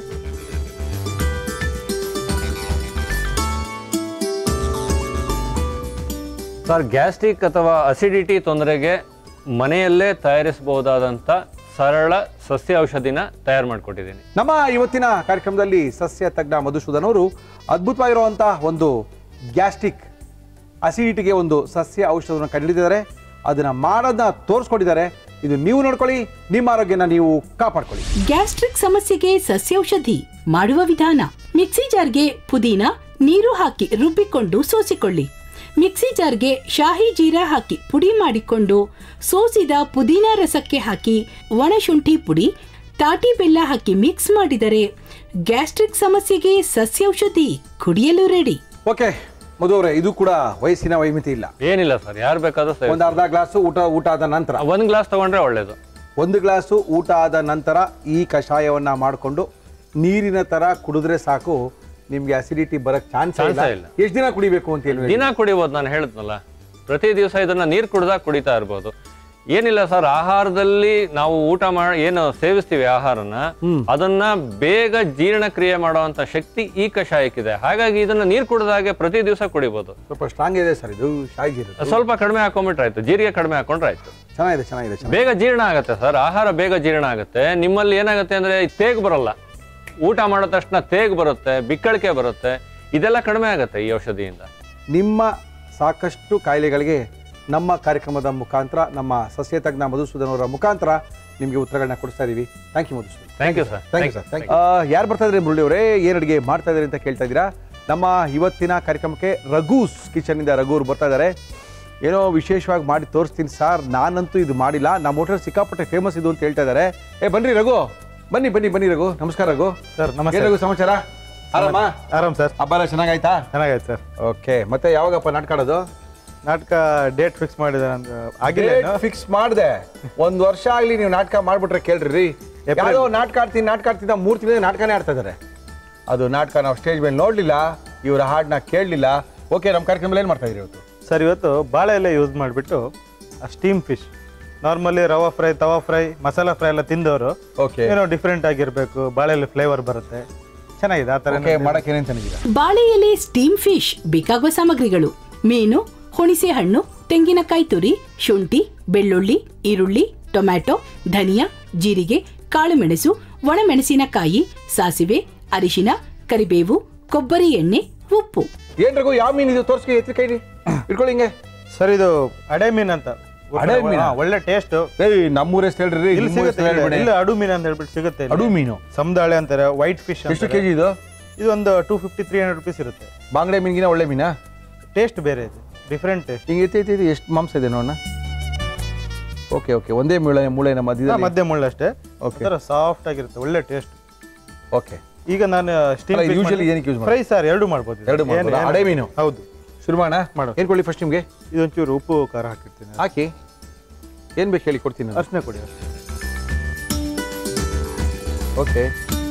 ಸರ್ ಗ್ಯಾಸ್ಟ್ರಿಕ್ ಅಥವಾ ಅಸಿಡಿಟಿ ತೊಂದರೆಗೆ ಮನೆಯಲ್ಲೇ ತಯಾರಿಸಬಹುದಾದಂಥ ಸರಳ ಸಸ್ಯ ಔಷಧಿನ ತಯಾರು ಮಾಡಿಕೊಟ್ಟಿದ್ದೀನಿ. ನಮ್ಮ ಇವತ್ತಿನ ಕಾರ್ಯಕ್ರಮದಲ್ಲಿ ಸಸ್ಯ ತಜ್ಞ ಮಧುಸೂದನ್ ಅವರು ಅದ್ಭುತವಾಗಿರುವಂತಹ ಒಂದು ಗ್ಯಾಸ್ಟ್ರಿಕ್ ಅಸಿಡಿಟಿಗೆ ಒಂದು ಸಸ್ಯ ಔಷಧವನ್ನು ಕಂಡುಹಿಡಿದಿದ್ದಾರೆ. ಅದನ್ನ ಮಾಡೋದನ್ನ ತೋರಿಸ್ಕೊಟ್ಟಿದ್ದಾರೆ. ಇದು ನೀವು ನೋಡ್ಕೊಳ್ಳಿ, ನಿಮ್ಮ ಆರೋಗ್ಯನ ನೀವು ಕಾಪಾಡ್ಕೊಳ್ಳಿ. ಗ್ಯಾಸ್ಟ್ರಿಕ್ ಸಮಸ್ಯೆಗೆ ಸಸ್ಯೌಷಧಿ ಮಾಡುವ ವಿಧಾನ: ಮಿಕ್ಸಿ ಜಾರ್ಗೆ ಪುದೀನ ನೀರು ಹಾಕಿ ರುಬ್ಬಿಕೊಂಡು ಸೋಸಿಕೊಳ್ಳಿ. ಮಿಕ್ಸಿ ಜಾರ್ಗೆ ಶಾಹಿ ಜೀರಾ ಹಾಕಿ ಪುಡಿ ಮಾಡಿಕೊಂಡು ಸೋಸಿದ ಪುದೀನ ರಸಕ್ಕೆ ಹಾಕಿ ಒಣಶುಂಠಿ ಪುಡಿ, ತಾಟಿ ಬೆಲ್ಲ ಹಾಕಿ ಮಿಕ್ಸ್ ಮಾಡಿದರೆ ಗ್ಯಾಸ್ಟ್ರಿಕ್ ಸಮಸ್ಯೆಗೆ ಸಸ್ಯೌಷಧಿ ಕುಡಿಯಲು ರೆಡಿ. ಓಕೆ ಮಧು ಅವರೇ, ಇದು ಕೂಡ ವಯಸ್ಸಿನ ವೈಮಿತಿ ಇಲ್ಲ, ಏನಿಲ್ಲ ಸರ್, ಯಾರು ಬೇಕಾದ್ರೂ ಒಂದು ಅರ್ಧ ಗ್ಲಾಸು ಊಟ ಆದ ನಂತರ 1 ಗ್ಲಾಸ್ ತಗೊಂಡ್ರೆ ಒಳ್ಳೇದು. 1 ಗ್ಲಾಸು ಊಟ ಆದ ನಂತರ ಈ ಕಷಾಯವನ್ನ ಮಾಡಿಕೊಂಡು ನೀರಿನ ತರ ಕುಡಿದ್ರೆ ಸಾಕು, ನಿಮ್ಗೆ ಅಸಿಡಿಟಿ ಬರಕ್ ಚಾನ್ಸ್ ಇಲ್ಲ. ಎಷ್ಟು ದಿನ ಕುಡಿಬೇಕು ಅಂತ ಹೇಳಿ? ದಿನ ಕುಡಿಬಹುದು. ನಾನು ಹೇಳಿದ್ನಲ್ಲ, ಪ್ರತಿ ದಿವಸ ಇದನ್ನ ನೀರು ಕುಡ್ದಾಗ ಕುಡಿತಾ ಇರ್ಬೋದು. ಏನಿಲ್ಲ ಸರ್, ಆಹಾರದಲ್ಲಿ ನಾವು ಊಟ ಏನು ಸೇವಿಸ್ತೀವಿ ಆಹಾರನ, ಅದನ್ನ ಬೇಗ ಜೀರ್ಣಕ್ರಿಯೆ ಮಾಡುವಂತ ಶಕ್ತಿ ಈ ಕಷಾಯಕ್ಕಿದೆ. ಹಾಗಾಗಿ ಇದನ್ನ ನೀರು ಕುಡಿದಾಗೆ ಪ್ರತಿ ದಿವಸ ಕುಡಿಬಹುದು. ಸ್ವಲ್ಪ ಸ್ಟ್ರಾಂಗ್ ಇದೆ ಸರ್ ಇದು ಶಾಯಿ. ಸ್ವಲ್ಪ ಕಡಿಮೆ ಹಾಕೊಂಡ್ಬಿಟ್ರೆ ಆಯ್ತು, ಜೀರಿಗೆ ಕಡಿಮೆ ಹಾಕೊಂಡ್ರೆ ಆಯ್ತು. ಚೆನ್ನಾಗಿದೆ. ಬೇಗ ಜೀರ್ಣ ಆಗುತ್ತೆ ಸರ್, ಆಹಾರ ಬೇಗ ಜೀರ್ಣ ಆಗುತ್ತೆ. ನಿಮ್ಮಲ್ಲಿ ಏನಾಗುತ್ತೆ ಅಂದ್ರೆ ತೇಗ್ ಬರಲ್ಲ, ಊಟ ಮಾಡೋ ತಕ್ಷಣ ತೇಗ್ ಬರುತ್ತೆ, ಬಿಕ್ಕಳಿಕೆ ಬರುತ್ತೆ, ಇದೆಲ್ಲ ಕಡಿಮೆ ಆಗುತ್ತೆ ಈ ಔಷಧಿಯಿಂದ. ನಿಮ್ಮ ಸಾಕಷ್ಟು ಕಾಯಿಲೆಗಳಿಗೆ ನಮ್ಮ ಕಾರ್ಯಕ್ರಮದ ಮುಖಾಂತರ, ನಮ್ಮ ಸಸ್ಯ ತಜ್ಞ ಮಧುಸೂದನ್ ಅವರ ಮುಖಾಂತರ ನಿಮಗೆ ಉತ್ತರಗಳನ್ನ ಕೊಡಿಸ್ತಾ ಇದೀವಿ. Thank you Madhusudan. Thank you sir. ಯಾರು ಬರ್ತಾ ಇದ್ರಿ ಮುರಳಿ ಅವರೇ, ಏನು ಅಡುಗೆ ಮಾಡ್ತಾ ಇದ್ದಾರೆ ಅಂತ ಕೇಳ್ತಾ ಇದ್ದೀರಾ? ನಮ್ಮ ಇವತ್ತಿನ ಕಾರ್ಯಕ್ರಮಕ್ಕೆ ರಘೂಸ್ ಕಿಚನ್ನಿಂದ ರಘು ಅವರು ಬರ್ತಾ ಇದ್ದಾರೆ. ಏನೋ ವಿಶೇಷವಾಗಿ ಮಾಡಿ ತೋರಿಸ್ತೀನಿ ಸರ್, ನಾನಂತೂ ಇದು ಮಾಡಿಲ್ಲ, ನಮ್ಮ ಹೋಟೆಲ್ ಸಿಕ್ಕಾಪಟ್ಟೆ ಫೇಮಸ್ ಇದು ಅಂತ ಹೇಳ್ತಾ ಇದ್ದಾರೆ. ಬನ್ನಿ ರಘು, ಬನ್ನಿ ರಘು. ನಮಸ್ಕಾರ ರಘು. ಸರ್ ನಮಸ್ತೆ. ರಘು ಸಮಾಚಾರ? ಆರಾಮ ಆರಾಮ್ ಸರ್. ಹಬ್ಬ ಎಲ್ಲ ಚೆನ್ನಾಗಾಯ್ತಾ? ಚೆನ್ನಾಗೈತೆ ಸರ್. ಓಕೆ, ಮತ್ತೆ ಯಾವಾಗಪ್ಪ ನಾಟಕ ಆಡೋದು? ನಾಟಕ ಡೇಟ್ ಫಿಕ್ಸ್ ಮಾಡಿದೆ ಆಗಿಲ್ಲ. ಫಿಕ್ಸ್ ಮಾಡಿದೆ. 1 ವರ್ಷ ಆಗ್ಲಿ ನೀವು ನಾಟಕ ಮಾಡ್ಬಿಟ್ರೆ ಕೇಳ್ರಿ. ಯಾರೋ ನಾಟಕ ಆಡ್ತೀನಿ 3 ತಿಂಗಳ ನಾಟಕನೇ ಆಡ್ತಾ ಇದಾರೆ. ಅದು ನಾಟಕ ನಾವು ಸ್ಟೇಜ್ ಮೇಲೆ ನೋಡ್ಲಿಲ್ಲ, ಇವರ ಹಾಡನ್ನ ಕೇಳಲಿಲ್ಲ. ಓಕೆ, ನಮ್ಮ ಕಾರ್ಯಕ್ರಮದಲ್ಲಿ ಏನು ಮಾಡ್ತಾ ಇದ್ರಿ ಇವತ್ತು? ಸರ್, ಇವತ್ತು ಬಾಳೆ ಎಲೆ ಯೂಸ್ ಮಾಡಿಬಿಟ್ಟು steam fish, normally rava fry, tawa fry, masala fry ಎಲ್ಲ ತಿಂದವರು ಓಕೆ, ಏನೋ ಡಿಫ್ರೆಂಟ್ ಆಗಿರಬೇಕು, ಬಾಳೆ ಎಲೆ ಫ್ಲೇವರ್ ಬರುತ್ತೆ, ಚೆನ್ನಾಗಿದೆ. ಆ ಥರ ಮಾಡಕ್ಕೆ ಏನೇನು ತಂದಿದ್ದೀರಾ? ಬಾಳೆ ಎಲೆ ಸ್ಟೀಮ್ ಫಿಶ್ ಬೇಕಾಗುವ ಸಾಮಗ್ರಿಗಳು: ಮೀನು, ಹುಣಿಸೆ ಹಣ್ಣು, ತೆಂಗಿನಕಾಯಿ ತುರಿ, ಶುಂಠಿ, ಬೆಳ್ಳುಳ್ಳಿ, ಈರುಳ್ಳಿ, ಟೊಮ್ಯಾಟೊ, ಧನಿಯಾ, ಜೀರಿಗೆ, ಕಾಳುಮೆಣಸು, ಒಣಮೆಣಸಿನಕಾಯಿ, ಸಾಸಿವೆ, ಅರಿಶಿನ, ಕರಿಬೇವು, ಕೊಬ್ಬರಿ ಎಣ್ಣೆ, ಉಪ್ಪು. ಏನ್ರಿಗೂ ಯಾವ ಮೀನು ಇದು? ತೋರಿಸಿ, ಎತ್ತಿ ಕೈಲಿ ಇಟ್ಕೊಳ್ಳಿ ಹಿಂಗೆ. ಸರ್, ಇದು ಅಡೆ ಮೀನ್ ಅಂತ. ಅಡೆ ಮೀನಾ? ಒಳ್ಳೆ ಟೇಸ್ಟ್. ನಮ್ಮೂರ ಎಷ್ಟು ಹೇಳ್ರಿ? ಇಲ್ಲಿ ಸಿಗುತ್ತೆ, ಇಲ್ಲ ಅಡು ಮೀನು ಅಂತ ಹೇಳ್ಬಿಟ್ಟು ಸಿಗುತ್ತೆ. ಅಡು ಮೀನು, ಸಮದಾಳೆ ಅಂತಾರೆ, ವೈಟ್ ಫಿಶ್. ಎಷ್ಟು ಕೆಜಿ ಇದು? ಇದು ಒಂದು 250-300 ರುಪೀಸ್ ಇರುತ್ತೆ. ಬಾಂಗ್ಡೆ ಮೀನಿಗಿನ ಒಳ್ಳೆ ಮೀನಾ? ಟೇಸ್ಟ್ ಬೇರೆ ಇದೆ, ಡಿಫ್ರೆಂಟ್ ಟೇಸ್ಟ್. ಹಿಂಗೆ ಎತ್ತಿ ಎಷ್ಟು ಮಾಂಸ ಇದೆ ನೋಡೋಣ. ಓಕೆ ಓಕೆ, ಒಂದೇ ಮೂಳೆನ ಮಧ್ಯೆ ಮುಳ್ಳು ಅಷ್ಟೇ. ಓಕೆ, ಸಾಫ್ಟ್ ಆಗಿರುತ್ತೆ, ಒಳ್ಳೆ ಟೇಸ್ಟ್. ಓಕೆ, ಈಗ ನಾನು ಸ್ಟೀಮ್ ಯೂಶಲಿ ಏನಕ್ಕೆ ಯೂಸ್ ಮಾಡಿ? ಫ್ರೈ ಸರ್, ಎರಡು ಮಾಡ್ಬೋದು. ಅಡೆ ಮೀನು. ಹೌದು, ಶುರು ಮಾಡೋಣ. ಏನ್ ಕೊಡ್ಲಿ ಫಸ್ಟ್ ನಿಮಗೆ? ಇದೊಂಚೂರು ಉಪ್ಪು ಖಾರ ಹಾಕಿರ್ತೀನಿ. ಹಾಕಿ, ಏನ್ ಬೇಕು ಹೇಳಿ ಕೊಡ್ತೀನಿ. ಅರ್ಶಿನ ಕೊಡಿ. ಓಕೆ,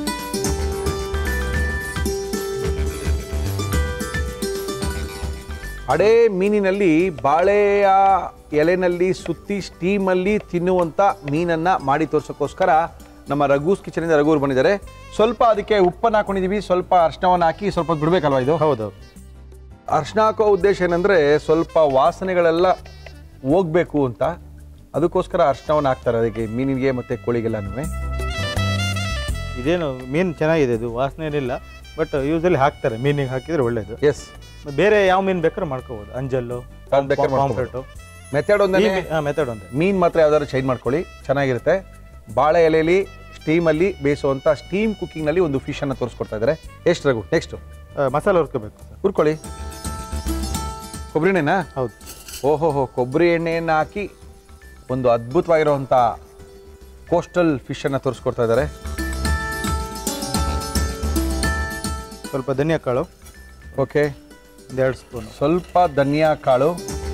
ಅಡೆ ಮೀನಿನಲ್ಲಿ ಬಾಳೆಯ ಎಲೆನಲ್ಲಿ ಸುತ್ತಿ ಸ್ಟೀಮಲ್ಲಿ ತಿನ್ನುವಂಥ ಮೀನನ್ನು ಮಾಡಿ ತೋರ್ಸೋಕ್ಕೋಸ್ಕರ ನಮ್ಮ ರಘೂಸ್ ಕಿಚನಿಂದ ರಘುವ್ರು ಬಂದಿದ್ದಾರೆ. ಸ್ವಲ್ಪ ಅದಕ್ಕೆ ಉಪ್ಪನ್ನು ಹಾಕೊಂಡಿದ್ದೀವಿ, ಸ್ವಲ್ಪ ಅರ್ಶಿನವನ್ನು ಹಾಕಿ ಸ್ವಲ್ಪ ಬಿಡಬೇಕಲ್ವ ಇದು? ಹೌದು. ಅರ್ಶಿನ ಹಾಕೋ ಉದ್ದೇಶ ಏನಂದರೆ ಸ್ವಲ್ಪ ವಾಸನೆಗಳೆಲ್ಲ ಹೋಗಬೇಕು ಅಂತ, ಅದಕ್ಕೋಸ್ಕರ ಅರ್ಶಿನವನ್ನು ಹಾಕ್ತಾರೆ ಅದಕ್ಕೆ, ಮೀನಿಗೆ ಮತ್ತು ಕೋಳಿಗೆಲ್ಲನೂ. ಇದೇನು ಮೀನು ಚೆನ್ನಾಗಿದೆ, ಇದು ವಾಸನೆ ಏನಿಲ್ಲ, ಬಟ್ ಯೂಸಲಿ ಹಾಕ್ತಾರೆ, ಮೀನಿಗೆ ಹಾಕಿದ್ರೆ ಒಳ್ಳೇದು. ಎಸ್, ಬೇರೆ ಯಾವ ಮೀನು ಬೇಕಾದ್ರೂ ಮಾಡ್ಕೋಬೋದು. ಅಂಜಲ್ಲು, ಪಾಂಫ್ರೆಟು, ಮೆಥಡ್ ಒಂದೇ. ಮೆಥಡ್ ಒಂದೇ. ಮೀನು ಮಾತ್ರ ಯಾವ್ದಾದ್ರು ಚೇಂಜ್ ಮಾಡ್ಕೊಳ್ಳಿ, ಚೆನ್ನಾಗಿರುತ್ತೆ. ಬಾಳೆ ಎಲೆಯಲ್ಲಿ ಸ್ಟೀಮಲ್ಲಿ ಬೇಯಿಸುವಂಥ ಸ್ಟೀಮ್ ಕುಕ್ಕಿಂಗ್ನಲ್ಲಿ ಒಂದು ಫಿಶನ್ನು ತೋರಿಸ್ಕೊಡ್ತಾ ಇದ್ದಾರೆ. ಎಷ್ಟು ರಘು? ನೆಕ್ಸ್ಟು ಮಸಾಲೆ ಹುರ್ಕೋಬೇಕು. ಹುರ್ಕೊಳ್ಳಿ. ಕೊಬ್ಬರಿ ಎಣ್ಣೆನಾ? ಹೌದು. ಓಹೋ, ಕೊಬ್ಬರಿ ಎಣ್ಣೆಯನ್ನು ಹಾಕಿ ಒಂದು ಅದ್ಭುತವಾಗಿರುವಂಥ ಕೋಸ್ಟಲ್ ಫಿಶನ್ನು ತೋರಿಸ್ಕೊಡ್ತಾ ಇದ್ದಾರೆ. ಸ್ವಲ್ಪ ಧನಿಯಾ ಕಾಳು. Okay, 1-2 spoon. ಸ್ವಲ್ಪ ಧನಿಯಾ ಕಾಳು,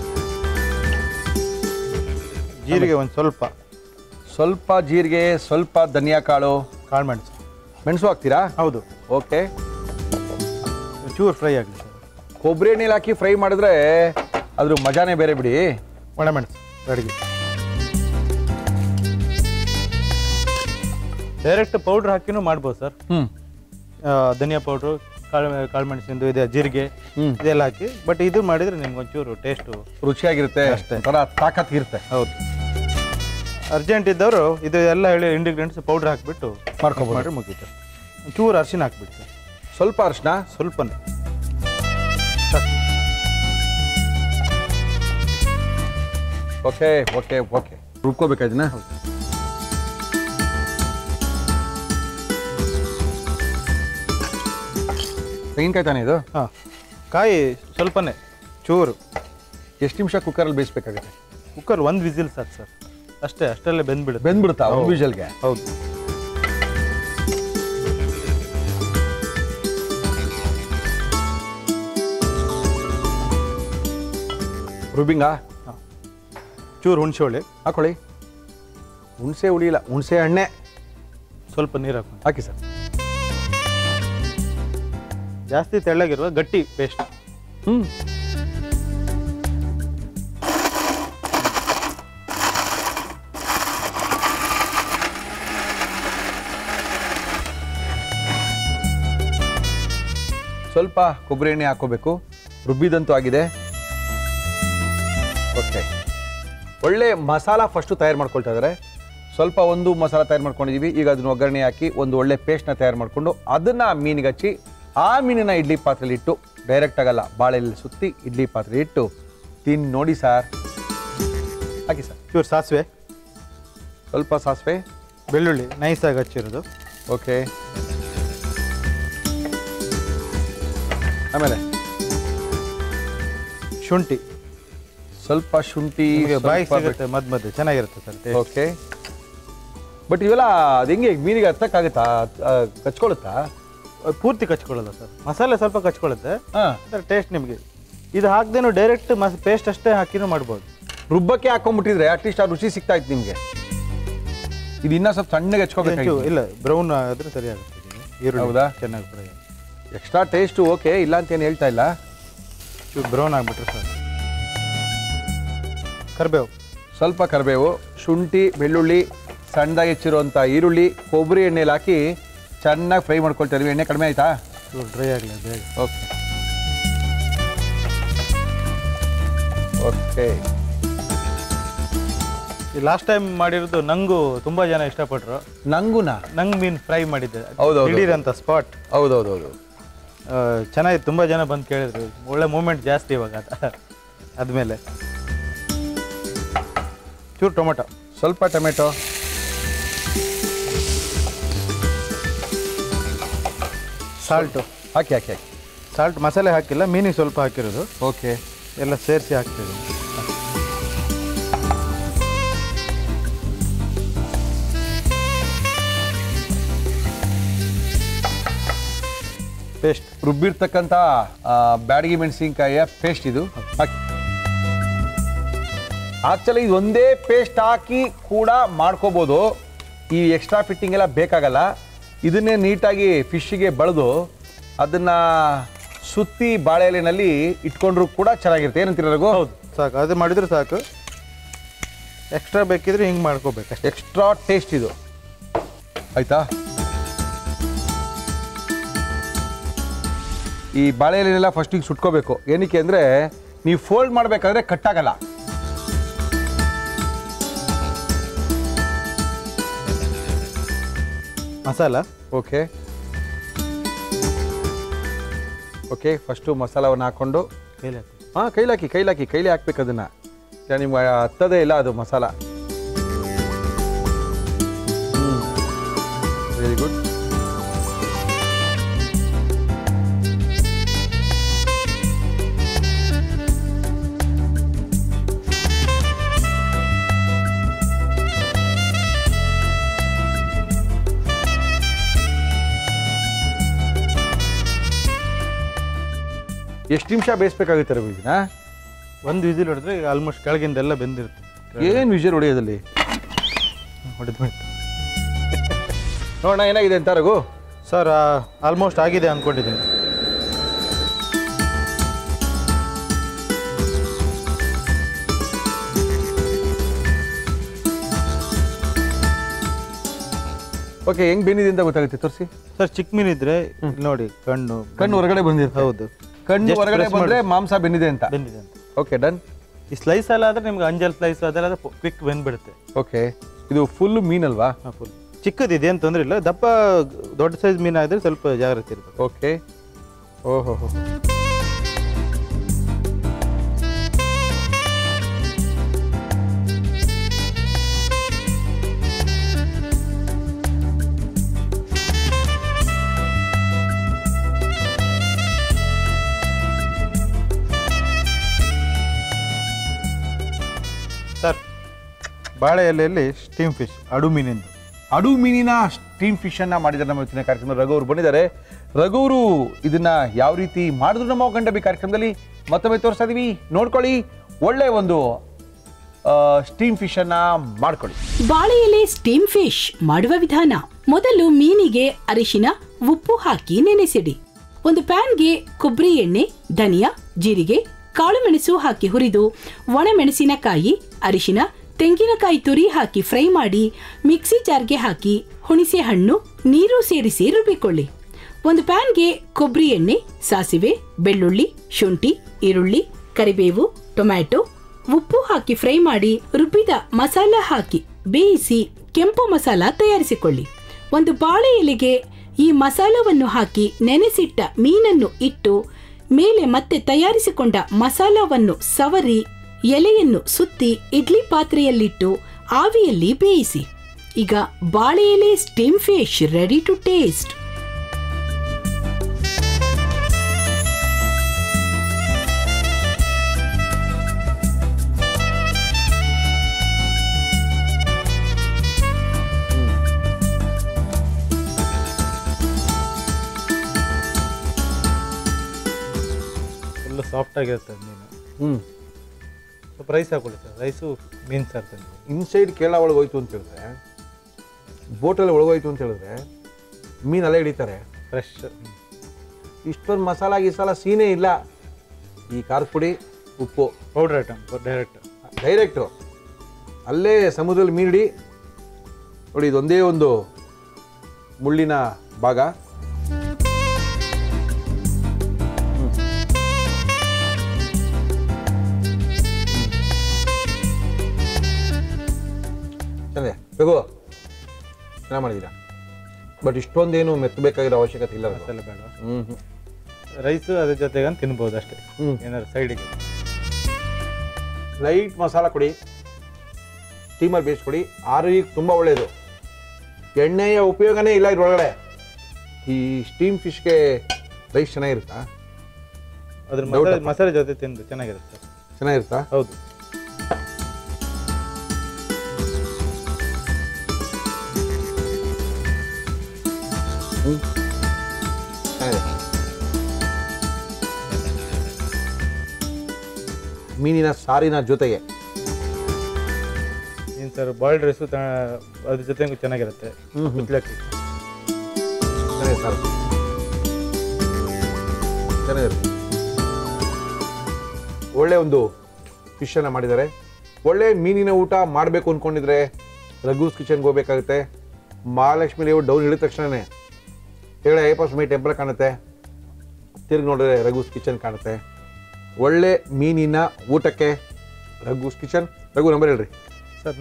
ಜೀರಿಗೆ ಒಂದು ಸ್ವಲ್ಪ ಜೀರಿಗೆ, ಸ್ವಲ್ಪ ಧನಿಯಾ ಕಾಳು, ಕಾಳು ಮೆಣಸು. ಮೆಣಸು ಹಾಕ್ತೀರಾ? ಹೌದು. ಓಕೆ, ಚೂರು ಫ್ರೈ ಆಗಲಿ ಸರ್. ಕೊಬ್ಬರಿ ಎಣ್ಣೆಲಿ ಹಾಕಿ ಫ್ರೈ ಮಾಡಿದ್ರೆ ಅದ್ರ ಮಜಾನೇ ಬೇರೆ ಬಿಡಿ. ಒಣಮೆಣಸು ಅಡುಗೆ. ಡೈರೆಕ್ಟ್ ಪೌಡ್ರ್ ಹಾಕಿನೂ ಮಾಡ್ಬೋದು ಸರ್. ಧನಿಯಾ ಪೌಡ್ರು, ಕಾಳು ಮೆಣಸಿಂದು ಇದೆ, ಜೀರಿಗೆ ಇದೆಲ್ಲ ಹಾಕಿ. ಬಟ್ ಇದು ಮಾಡಿದರೆ ನಿಮ್ಗೆ ಒಂಚೂರು ಟೇಸ್ಟು ರುಚಿಯಾಗಿರುತ್ತೆ, ಅಷ್ಟೇ. ತಾಕತ್ ಇರುತ್ತೆ. ಹೌದು. ಅರ್ಜೆಂಟ್ ಇದ್ದವರು ಇದು ಎಲ್ಲ ಹೇಳಿ ಇಂಗ್ರೀಡಿಯೆಂಟ್ಸ್ ಪೌಡ್ರ್ ಹಾಕಿಬಿಟ್ಟು ಮಾಡ್ರಿ, ಮುಗೀತು. ಒಂಚೂರು ಅರಿಶಿನ ಹಾಕ್ಬಿಟ್ಟು ಸರ್. ಸ್ವಲ್ಪ ಅರಿಶಿನ, ಸ್ವಲ್ಪನೇ. ಓಕೆ ಓಕೆ ಓಕೆ, ರುಬ್ಕೋಬೇಕಾ ಇದನ್ನ? ತೆಂಗಿನಕಾಯಿ ತಾನೇ ಇದು? ಹಾಂ, ಕಾಯಿ ಸ್ವಲ್ಪನೇ, ಚೂರು. ಎಷ್ಟು ನಿಮಿಷ ಕುಕ್ಕರಲ್ಲಿ ಬೇಯಿಸ್ಬೇಕಾಗುತ್ತೆ? ಕುಕ್ಕರ್ 1 ವಿಸಿಲ್ ಸಾಕು ಸರ್, ಅಷ್ಟಲ್ಲೇ ಬೆಂದ್ಬಿಡುತ್ತೆ. ಬೆಂದ್ಬಿಡುತ್ತಾ ಒಂದು ವಿಷಲ್ಗೆ? ಹೌದು. ರುಬ್ಬಿಂಗಾ? ಹಾಂ, ಚೂರು ಹುಣಸೆ ಹುಳಿ ಹಾಕೊಳ್ಳಿ. ಹುಣಸೆ ಹುಳಿ ಇಲ್ಲ, ಹುಣಸೆ ಹಣ್ಣೆ. ಸ್ವಲ್ಪ ನೀರು ಹಾಕೊಂಡು ಹಾಕಿ ಸರ್. ಜಾಸ್ತಿ ತೆಳ್ಳಗಿರುವ ಗಟ್ಟಿ ಪೇಸ್ಟ್. ಸ್ವಲ್ಪ ಕೊಬ್ಬರಿ ಎಣ್ಣೆ ಹಾಕೋಬೇಕು. ರುಬ್ಬಿದಂತೂ ಆಗಿದೆ. ಓಕೆ, ಒಳ್ಳೆ ಮಸಾಲ ಫಸ್ಟು ತಯಾರು ಮಾಡ್ಕೊಳ್ತಾ ಇದ್ದಾರೆ. ಸ್ವಲ್ಪ ಒಂದು ಮಸಾಲ ತಯಾರು ಮಾಡ್ಕೊಂಡಿದ್ದೀವಿ. ಈಗ ಅದನ್ನು ಒಗ್ಗರಣೆ ಹಾಕಿ ಒಂದು ಒಳ್ಳೆ ಪೇಸ್ಟ್ನ ತಯಾರು ಮಾಡಿಕೊಂಡು ಅದನ್ನು ಮೀನಿಗೆ ಹಚ್ಚಿ ಆ ಮೀನಿನ ಇಡ್ಲಿ ಪಾತ್ರೆಯಲ್ಲಿ ಇಟ್ಟು, ಡೈರೆಕ್ಟ್ ಆಗಲ್ಲ, ಬಾಳೆಯಲ್ಲಿ ಸುತ್ತಿ ಇಡ್ಲಿ ಪಾತ್ರೆ ಇಟ್ಟು ತಿನ್ನು ನೋಡಿ ಸರ್. ಹಾಕಿ ಸರ್. ಚೂರು ಸಾಸಿವೆ, ಸ್ವಲ್ಪ ಸಾಸಿವೆ, ಬೆಳ್ಳುಳ್ಳಿ ನೈಸಾಗಿ ಹಚ್ಚಿರೋದು. ಓಕೆ, ಆಮೇಲೆ ಶುಂಠಿ, ಸ್ವಲ್ಪ ಶುಂಠಿ. ಬಾಯಿ ಸಿಗುತ್ತೆ ಮಧ್ಯೆ, ಚೆನ್ನಾಗಿರುತ್ತೆ ಸರ್. ಓಕೆ, ಬಟ್ ಇವೆಲ್ಲ ಅದು ಹೆಂಗೆ ಮೀನಿಗೆ ಹತ್ತಕ್ಕಾಗುತ್ತಾ? ಕಚ್ಕೊಳುತ್ತಾ? ಪೂರ್ತಿ ಕಚ್ಕೊಳ್ಳಲ್ಲ ಸರ್, ಮಸಾಲೆ ಸ್ವಲ್ಪ ಕಚ್ಕೊಳ್ಳುತ್ತೆ. ಹಾಂ ಟೇಸ್ಟ್ ನಿಮಗೆ ಇದು ಹಾಕ್ದೇನು ಡೈರೆಕ್ಟ್ ಪೇಸ್ಟ್ ಅಷ್ಟೇ ಹಾಕಿನೂ ಮಾಡ್ಬೋದು. ರುಬ್ಬಕ್ಕೆ ಹಾಕೊಂಡ್ಬಿಟ್ಟಿದ್ರೆ ಅಟ್ಲೀಸ್ಟ್ ಆ ರುಚಿ ಸಿಗ್ತಾ ಇತ್ತು ನಿಮಗೆ. ಇದು ಇನ್ನೂ ಸ್ವಲ್ಪ ಸಣ್ಣಗೆ ಹೆಚ್ಕೋಬೇಕು. ಇಲ್ಲ ಬ್ರೌನ್ ಆದರೆ ಸರಿ ಆಗುತ್ತೆ. ಈರುಳ್ಳಿ ಹೌದಾ? ಚೆನ್ನಾಗಿ ಫ್ರೈ ಎಕ್ಸ್ಟ್ರಾ ಟೇಸ್ಟು ಓಕೆ, ಇಲ್ಲ ಅಂತ ಏನು ಹೇಳ್ತಾ ಇಲ್ಲ. ಬ್ರೌನ್ ಆಗಿಬಿಟ್ರೆ ಸರ್. ಕರಿಬೇವು, ಸ್ವಲ್ಪ ಕರಿಬೇವು, ಶುಂಠಿ, ಬೆಳ್ಳುಳ್ಳಿ, ಸಣ್ಣದಾಗಿ ಹೆಚ್ಚಿರುವಂಥ ಈರುಳ್ಳಿ, ಕೊಬ್ಬರಿ ಎಣ್ಣೆಲಿ ಹಾಕಿ ಚೆನ್ನಾಗಿ ಫ್ರೈ ಮಾಡ್ಕೊಳ್ತಾ ಇದೀವಿ. ಎಣ್ಣೆ ಕಡಿಮೆ ಆಯಿತಾ? ಡ್ರೈ ಆಗಲಿ ಬೇಗ. Okay okay. ಈ ಲಾಸ್ಟ್ ಟೈಮ್ ಮಾಡಿರೋದು ನಂಗು ತುಂಬ ಜನ ಇಷ್ಟಪಟ್ಟರು. ನಂಗ್ ಮೀನು ಫ್ರೈ ಮಾಡಿದ್ದೆ. ಹೌದೌದು. ದಿಢೀರಂತ ಸ್ಪಾಟ್. ಹೌದೌದೌದು. ಚೆನ್ನಾಗಿತ್ತು, ತುಂಬ ಜನ ಬಂದು ಕೇಳಿದ್ರು. ಒಳ್ಳೆ ಮೂಮೆಂಟ್ ಜಾಸ್ತಿ ಇವಾಗ. ಆದಮೇಲೆ ಚೂರು ಟೊಮೆಟೊ, ಸ್ವಲ್ಪ ಟೊಮೆಟೊ, ಸಾಲ್ಟು ಹಾಕಿ ಹಾಕಿ ಹಾಕಿ. ಸಾಲ್ಟ್ ಮಸಾಲೆ ಹಾಕಿಲ್ಲ, ಮೀನಿಗೆ ಸ್ವಲ್ಪ ಹಾಕಿರೋದು. ಓಕೆ. ಎಲ್ಲ ಸೇರಿಸಿ ಹಾಕ್ತಿದ್ದೀನಿ. ಪೇಸ್ಟ್ ರುಬ್ಬಿರ್ತಕ್ಕಂಥ ಬ್ಯಾಡಗಿ ಮೆಣಸಿನ್ಕಾಯಿಯ ಪೇಸ್ಟ್ ಇದು ಹಾಕಿ. ಆಕ್ಚುಲಿ ಇದು ಒಂದೇ ಪೇಸ್ಟ್ ಹಾಕಿ ಕೂಡ ಮಾಡ್ಕೋಬೋದು. ಈ ಎಕ್ಸ್ಟ್ರಾ ಫಿಟ್ಟಿಂಗ್ ಎಲ್ಲ ಬೇಕಾಗಲ್ಲ. ಇದನ್ನೇ ನೀಟಾಗಿ ಫಿಶ್ಗೆ ಬಳೆದು ಅದನ್ನು ಸುತ್ತಿ ಬಾಳೆ ಎಲೆನಲ್ಲಿ ಇಟ್ಕೊಂಡ್ರು ಕೂಡ ಚೆನ್ನಾಗಿರುತ್ತೆ. ಏನಂತೀರ ರಘು? ಹೌದು, ಸಾಕು. ಅದು ಮಾಡಿದ್ರೆ ಸಾಕು. ಎಕ್ಸ್ಟ್ರಾ ಬೇಕಿದ್ರೆ ಹಿಂಗೆ ಮಾಡ್ಕೋಬೇಕು. ಎಕ್ಸ್ಟ್ರಾ ಟೇಸ್ಟ್ ಇದು. ಆಯಿತಾ? ಈ ಬಾಳೆ ಎಲೆನೆಲ್ಲ ಫಸ್ಟಿಗೆ ಸುಟ್ಕೋಬೇಕು. ಏನಕ್ಕೆ ಅಂದರೆ ನೀವು ಫೋಲ್ಡ್ ಮಾಡಬೇಕಾದ್ರೆ ಕಟ್ಟಾಗಲ್ಲ. Masala okay okay. ಫಸ್ಟು ಮಸಾಲವನ್ನು ಹಾಕ್ಕೊಂಡು ಕೈಲಿ ಹಾಕಿ. ಹಾಂ, ಕೈಲಿ ಹಾಕ್ಬೇಕು ಅದನ್ನು. ನಿಮ್ಗೆ ಹತ್ತದೇ ಇಲ್ಲ ಅದು ಮಸಾಲ. Very good. ಎಷ್ಟು ನಿಮಿಷ ಬೇಯಿಸ್ಬೇಕಾಗುತ್ತೆ ರಘು ಇದನ್ನ? ಒಂದು ವಿಸಿಲ್ ಹೊಡೆದ್ರೆ ಆಲ್ಮೋಸ್ಟ್ ಕೆಳಗಿಂದೆಲ್ಲ ಬೆಂದಿರುತ್ತೆ. ಏನು ವಿಷಲ್ ಹೊಡೆಯೋದಲ್ಲಿ ಹೊಡೆದ್ಬಿಟ್ಟು ನೋಡೋಣ ಏನಾಗಿದೆ ಅಂತ ರಘು. ಸರ್ ಆಲ್ಮೋಸ್ಟ್ ಆಗಿದೆ ಅಂದ್ಕೊಂಡಿದ್ದೀನಿ. ಓಕೆ, ಹೆಂಗೆ ಬೆಂದಿದೆ ಅಂತ ಗೊತ್ತಾಗುತ್ತೆ, ತೋರಿಸಿ. ಸರ್ ಚಿಕ್ಕ ಮೀನಿದ್ರೆ ನೋಡಿ ಕಣ್ಣು ಹೊರಗಡೆ ಬಂದಿರುತ್ತೆ. ಹೌದು, ಕಣ್ಣು ಹೊರಗಡೆ ಬಂದರೆ ಮಾಂಸ ಬೆಂದಿದೆ ಅಂತ. ಬೆಂದಿದೆ ಅಂತ. Okay, done. ಈ ಸ್ಲೈಸ್ ಎಲ್ಲ ಆದರೆ ನಿಮ್ಗೆ ಅಂಜಲ್ ಸ್ಲೈಸ್ ಅದೆಲ್ಲ ಕ್ವಿಕ್ ಬೆಂದ್ಬಿಡುತ್ತೆ. ಓಕೆ, ಇದು ಫುಲ್ ಮೀನಲ್ವಾ? ಫುಲ್ ಚಿಕ್ಕದಿದೆ ಏನು ತೊಂದರೆ ಇಲ್ಲ. ದಪ್ಪ ದೊಡ್ಡ ಸೈಜ್ ಮೀನಾದರೆ ಸ್ವಲ್ಪ ಜಾಗ್ರತೆ ಇರಬೇಕು. ಓಕೆ. ಓಹೋ. ಸರ್ ಬಾಳೆ ಎಲೆಯಲ್ಲಿ ಸ್ಟೀಮ್ ಫಿಶ್, ಅಡು ಮೀನಿಂದು. ಅಡು ಮೀನಿನ ಸ್ಟೀಮ್ ಫಿಶನ್ನು ಮಾಡಿದ್ದಾರೆ ನಮ್ಮ ಇವತ್ತಿನ ಕಾರ್ಯಕ್ರಮ. ರಘು ಅವರು ಬಂದಿದ್ದಾರೆ. ರಘು ಅವರು ಇದನ್ನ ಯಾವ ರೀತಿ ಮಾಡಿದ್ರು ನಮ್ಮ ಗಂಡಬಿ ಕಾರ್ಯಕ್ರಮದಲ್ಲಿ ಮತ್ತೊಮ್ಮೆ ತೋರಿಸ್ತಾ ಇದೀವಿ. ನೋಡ್ಕೊಳ್ಳಿ, ಒಳ್ಳೆ ಒಂದು ಸ್ಟೀಮ್ ಫಿಶನ್ನು ಮಾಡ್ಕೊಳ್ಳಿ. ಬಾಳೆ ಎಲೆ ಸ್ಟೀಮ್ ಫಿಶ್ ಮಾಡುವ ವಿಧಾನ: ಮೊದಲು ಮೀನಿಗೆ ಅರಿಶಿನ, ಉಪ್ಪು ಹಾಕಿ ನೆನೆಸಿಡಿ. ಒಂದು ಪ್ಯಾನ್ಗೆ ಕೊಬ್ಬರಿ ಎಣ್ಣೆ, ಧನಿಯಾ, ಜೀರಿಗೆ, ಕಾಳುಮೆಣಸು ಹಾಕಿ ಹುರಿದು ಒಣಮೆಣಸಿನಕಾಯಿ, ಅರಿಶಿನ, ತೆಂಗಿನಕಾಯಿ ತುರಿ ಹಾಕಿ ಫ್ರೈ ಮಾಡಿ ಮಿಕ್ಸಿ ಜಾರ್ಗೆ ಹಾಕಿ ಹುಣಸೆ ಹಣ್ಣು, ನೀರು ಸೇರಿಸಿ ರುಬ್ಬಿಕೊಳ್ಳಿ. ಒಂದು ಪ್ಯಾನ್ಗೆ ಕೊಬ್ಬರಿ ಎಣ್ಣೆ, ಸಾಸಿವೆ, ಬೆಳ್ಳುಳ್ಳಿ, ಶುಂಠಿ, ಈರುಳ್ಳಿ, ಕರಿಬೇವು, ಟೊಮ್ಯಾಟೊ, ಉಪ್ಪು ಹಾಕಿ ಫ್ರೈ ಮಾಡಿ ರುಬ್ಬಿದ ಮಸಾಲ ಹಾಕಿ ಬೇಯಿಸಿ ಕೆಂಪು ಮಸಾಲ ತಯಾರಿಸಿಕೊಳ್ಳಿ. ಒಂದು ಬಾಳೆ ಎಲೆಗೆ ಈ ಮಸಾಲವನ್ನು ಹಾಕಿ ನೆನೆಸಿಟ್ಟ ಮೀನನ್ನು ಇಟ್ಟು ಮೇಲೆ ಮತ್ತೆ ತಯಾರಿಸಿಕೊಂಡ ಮಸಾಲವನ್ನು ಸವರಿ ಎಲೆಯನ್ನು ಸುತ್ತಿ ಇಡ್ಲಿ ಪಾತ್ರೆಯಲ್ಲಿಟ್ಟು ಆವಿಯಲ್ಲಿ ಬೇಯಿಸಿ. ಈಗ ಬಾಳೆ ಎಲೆ steam fish ready to taste. Soft ಆಗಿರುತ್ತೆ ಮೀನು. ಸ್ವಲ್ಪ ರೈಸ್ ಹಾಕೊಳ್ಳಿ ಸರ್. ರೈಸು ಮೀನು ಸಾರು ತಂದು. ಇನ್ಸೈಡ್ ಕೇರಳ ಒಳಗೆ ಹೋಯ್ತು ಅಂತ ಹೇಳಿದ್ರೆ, ಬೋಟಲ್ಲಿ ಒಳಗೋಯ್ತು ಅಂತ ಹೇಳಿದ್ರೆ ಮೀನು ಅಲ್ಲೇ ಹಿಡಿತಾರೆ. ಫ್ರೆಶ್. ಇಷ್ಟೊಂದು ಮಸಾಲ ಗೀಸಾಲ ಸೀನೇ ಇಲ್ಲ. ಈ ಖಾರದ ಪುಡಿ, ಉಪ್ಪು, ಪೌಡರ್ ಐಟಮ್ ಡೈರೆಕ್ಟು ಅಲ್ಲೇ ಸಮುದ್ರದಲ್ಲಿ ಮೀನು ಹಿಡಿ. ನೋಡಿ, ಇದೊಂದೇ ಒಂದು ಮುಳ್ಳಿನ ಭಾಗ. ಚೆನ್ನಾಗಿದೆ ಬೇಗೋ, ಚೆನ್ನಾಗಿ ಮಾಡಿದ್ದೀರಾ. ಬಟ್ ಇಷ್ಟೊಂದೇನು ಮೆತ್ತಬೇಕಾಗಿರೋ ಅವಶ್ಯಕತೆ ಇಲ್ಲ. ಮಸಾಲೆ ಬೇಡ. ರೈಸು ಅದ್ರ ಜೊತೆಗೆ ತಿನ್ಬೋದು ಅಷ್ಟೇ. ಏನಾದ್ರು ಸೈಡಿಗೆ ಲೈಟ್ ಮಸಾಲ ಕೊಡಿ, ಸ್ಟೀಮರ್ ಬೇಯಿಸ್ಕೊಡಿ. ಆರೋಗ್ಯಕ್ಕೆ ತುಂಬ ಒಳ್ಳೆಯದು. ಎಣ್ಣೆಯ ಉಪಯೋಗನೇ ಇಲ್ಲ ಇದ್ರೊಳಗಡೆ. ಈ ಸ್ಟೀಮ್ ಫಿಶ್ಗೆ ರೈಸ್ ಚೆನ್ನಾಗಿರುತ್ತಾ? ಅದ್ರ ಮಸಾಲೆ ಜೊತೆ ತಿಂದು ಚೆನ್ನಾಗಿರುತ್ತೆ ಸರ್. ಚೆನ್ನಾಗಿರುತ್ತಾ? ಹೌದು. ಮೀನಿನ ಸಾರಿನ ಜೊತೆಗೆ ಏನು ಸರ್, ಬಾಯ್ಲ್ಡ್ ರೈಸು ಅದ್ರ ಜೊತೆ ಚೆನ್ನಾಗಿರುತ್ತೆ. ಕುಚ್ಚಲಕ್ಕಿ ಚೆನ್ನಾಗಿದೆ ಸರ್, ಚೆನ್ನಾಗಿರುತ್ತೆ. ಒಳ್ಳೆ ಒಂದು ಫಿಶನ್ನು ಮಾಡಿದ್ದಾರೆ. ಒಳ್ಳೆ ಮೀನಿನ ಊಟ ಮಾಡಬೇಕು ಅಂದ್ಕೊಂಡಿದ್ರೆ ರಘೂಸ್ ಕಿಚನ್ಗೆ ಹೋಗ್ಬೇಕಾಗುತ್ತೆ. ಮಹಾಲಕ್ಷ್ಮಿ ಲೇಔಟ್ ಡೌನ್ ಇಳಿದ ತಕ್ಷಣವೇ ಕೆಳಗಡೆ ಅಯ್ಯಪ್ಪ ಸ್ವಾಮಿ ಟೆಂಪಲ್ ಕಾಣುತ್ತೆ. ತಿರುಗಿ ನೋಡಿದ್ರೆ ರಘೂಸ್ ಕಿಚನ್ ಕಾಣುತ್ತೆ. ಒಳ್ಳೆ ಮೀನಿನ ಊಟಕ್ಕೆ ರಘೂಸ್ ಕಿಚನ್. ರಘು ನಂಬರ್ ಹೇಳ್ರಿ ಸರ್.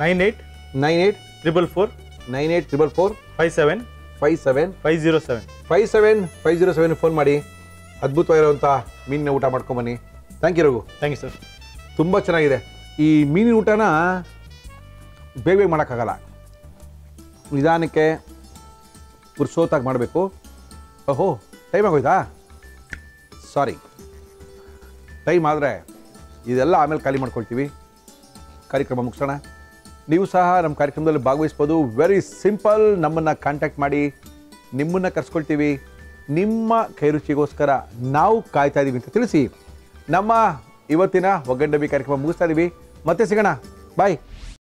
9844 57 ಫೋನ್ ಮಾಡಿ ಅದ್ಭುತವಾಗಿರುವಂಥ ಮೀನಿನ ಊಟ ಮಾಡ್ಕೊಂಬನ್ನಿ. Thank you Raghu. Thank you sir. ತುಂಬ ಚೆನ್ನಾಗಿದೆ. ಈ ಮೀನಿನ ಊಟನ ಬೇಗ ಬೇಗ ಮಾಡೋಕ್ಕಾಗಲ್ಲ, ನಿಧಾನಕ್ಕೆ ಪುರ್ಸೋತಾಗಿ ಮಾಡಬೇಕು. ಓಹೋ, ಟೈಮ್ ಆಗೋಯ್ತಾ? ಸಾರಿ, ಟೈಮ್ ಆದರೆ ಇದೆಲ್ಲ ಆಮೇಲೆ ಖಾಲಿ ಮಾಡ್ಕೊಳ್ತೀವಿ. ಕಾರ್ಯಕ್ರಮ ಮುಗಿಸೋಣ. ನೀವು ಸಹ ನಮ್ಮ ಕಾರ್ಯಕ್ರಮದಲ್ಲಿ ಭಾಗವಹಿಸ್ಬೋದು. Very simple. ನಮ್ಮನ್ನು ಕಾಂಟ್ಯಾಕ್ಟ್ ಮಾಡಿ, ನಿಮ್ಮನ್ನು ಕರ್ಸ್ಕೊಳ್ತೀವಿ. ನಿಮ್ಮ ಕೈರುಚಿಗೋಸ್ಕರ ನಾವು ಕಾಯ್ತಾ ಇದ್ದೀವಿ ಅಂತ ತಿಳಿಸಿ ನಮ್ಮ ಇವತ್ತಿನ ಒಗ್ಗಂಡಬಿ ಕಾರ್ಯಕ್ರಮ ಮುಗಿಸ್ತಾ ಇದ್ದೀವಿ. ಮತ್ತೆ ಸಿಗೋಣ. ಬಾಯ್.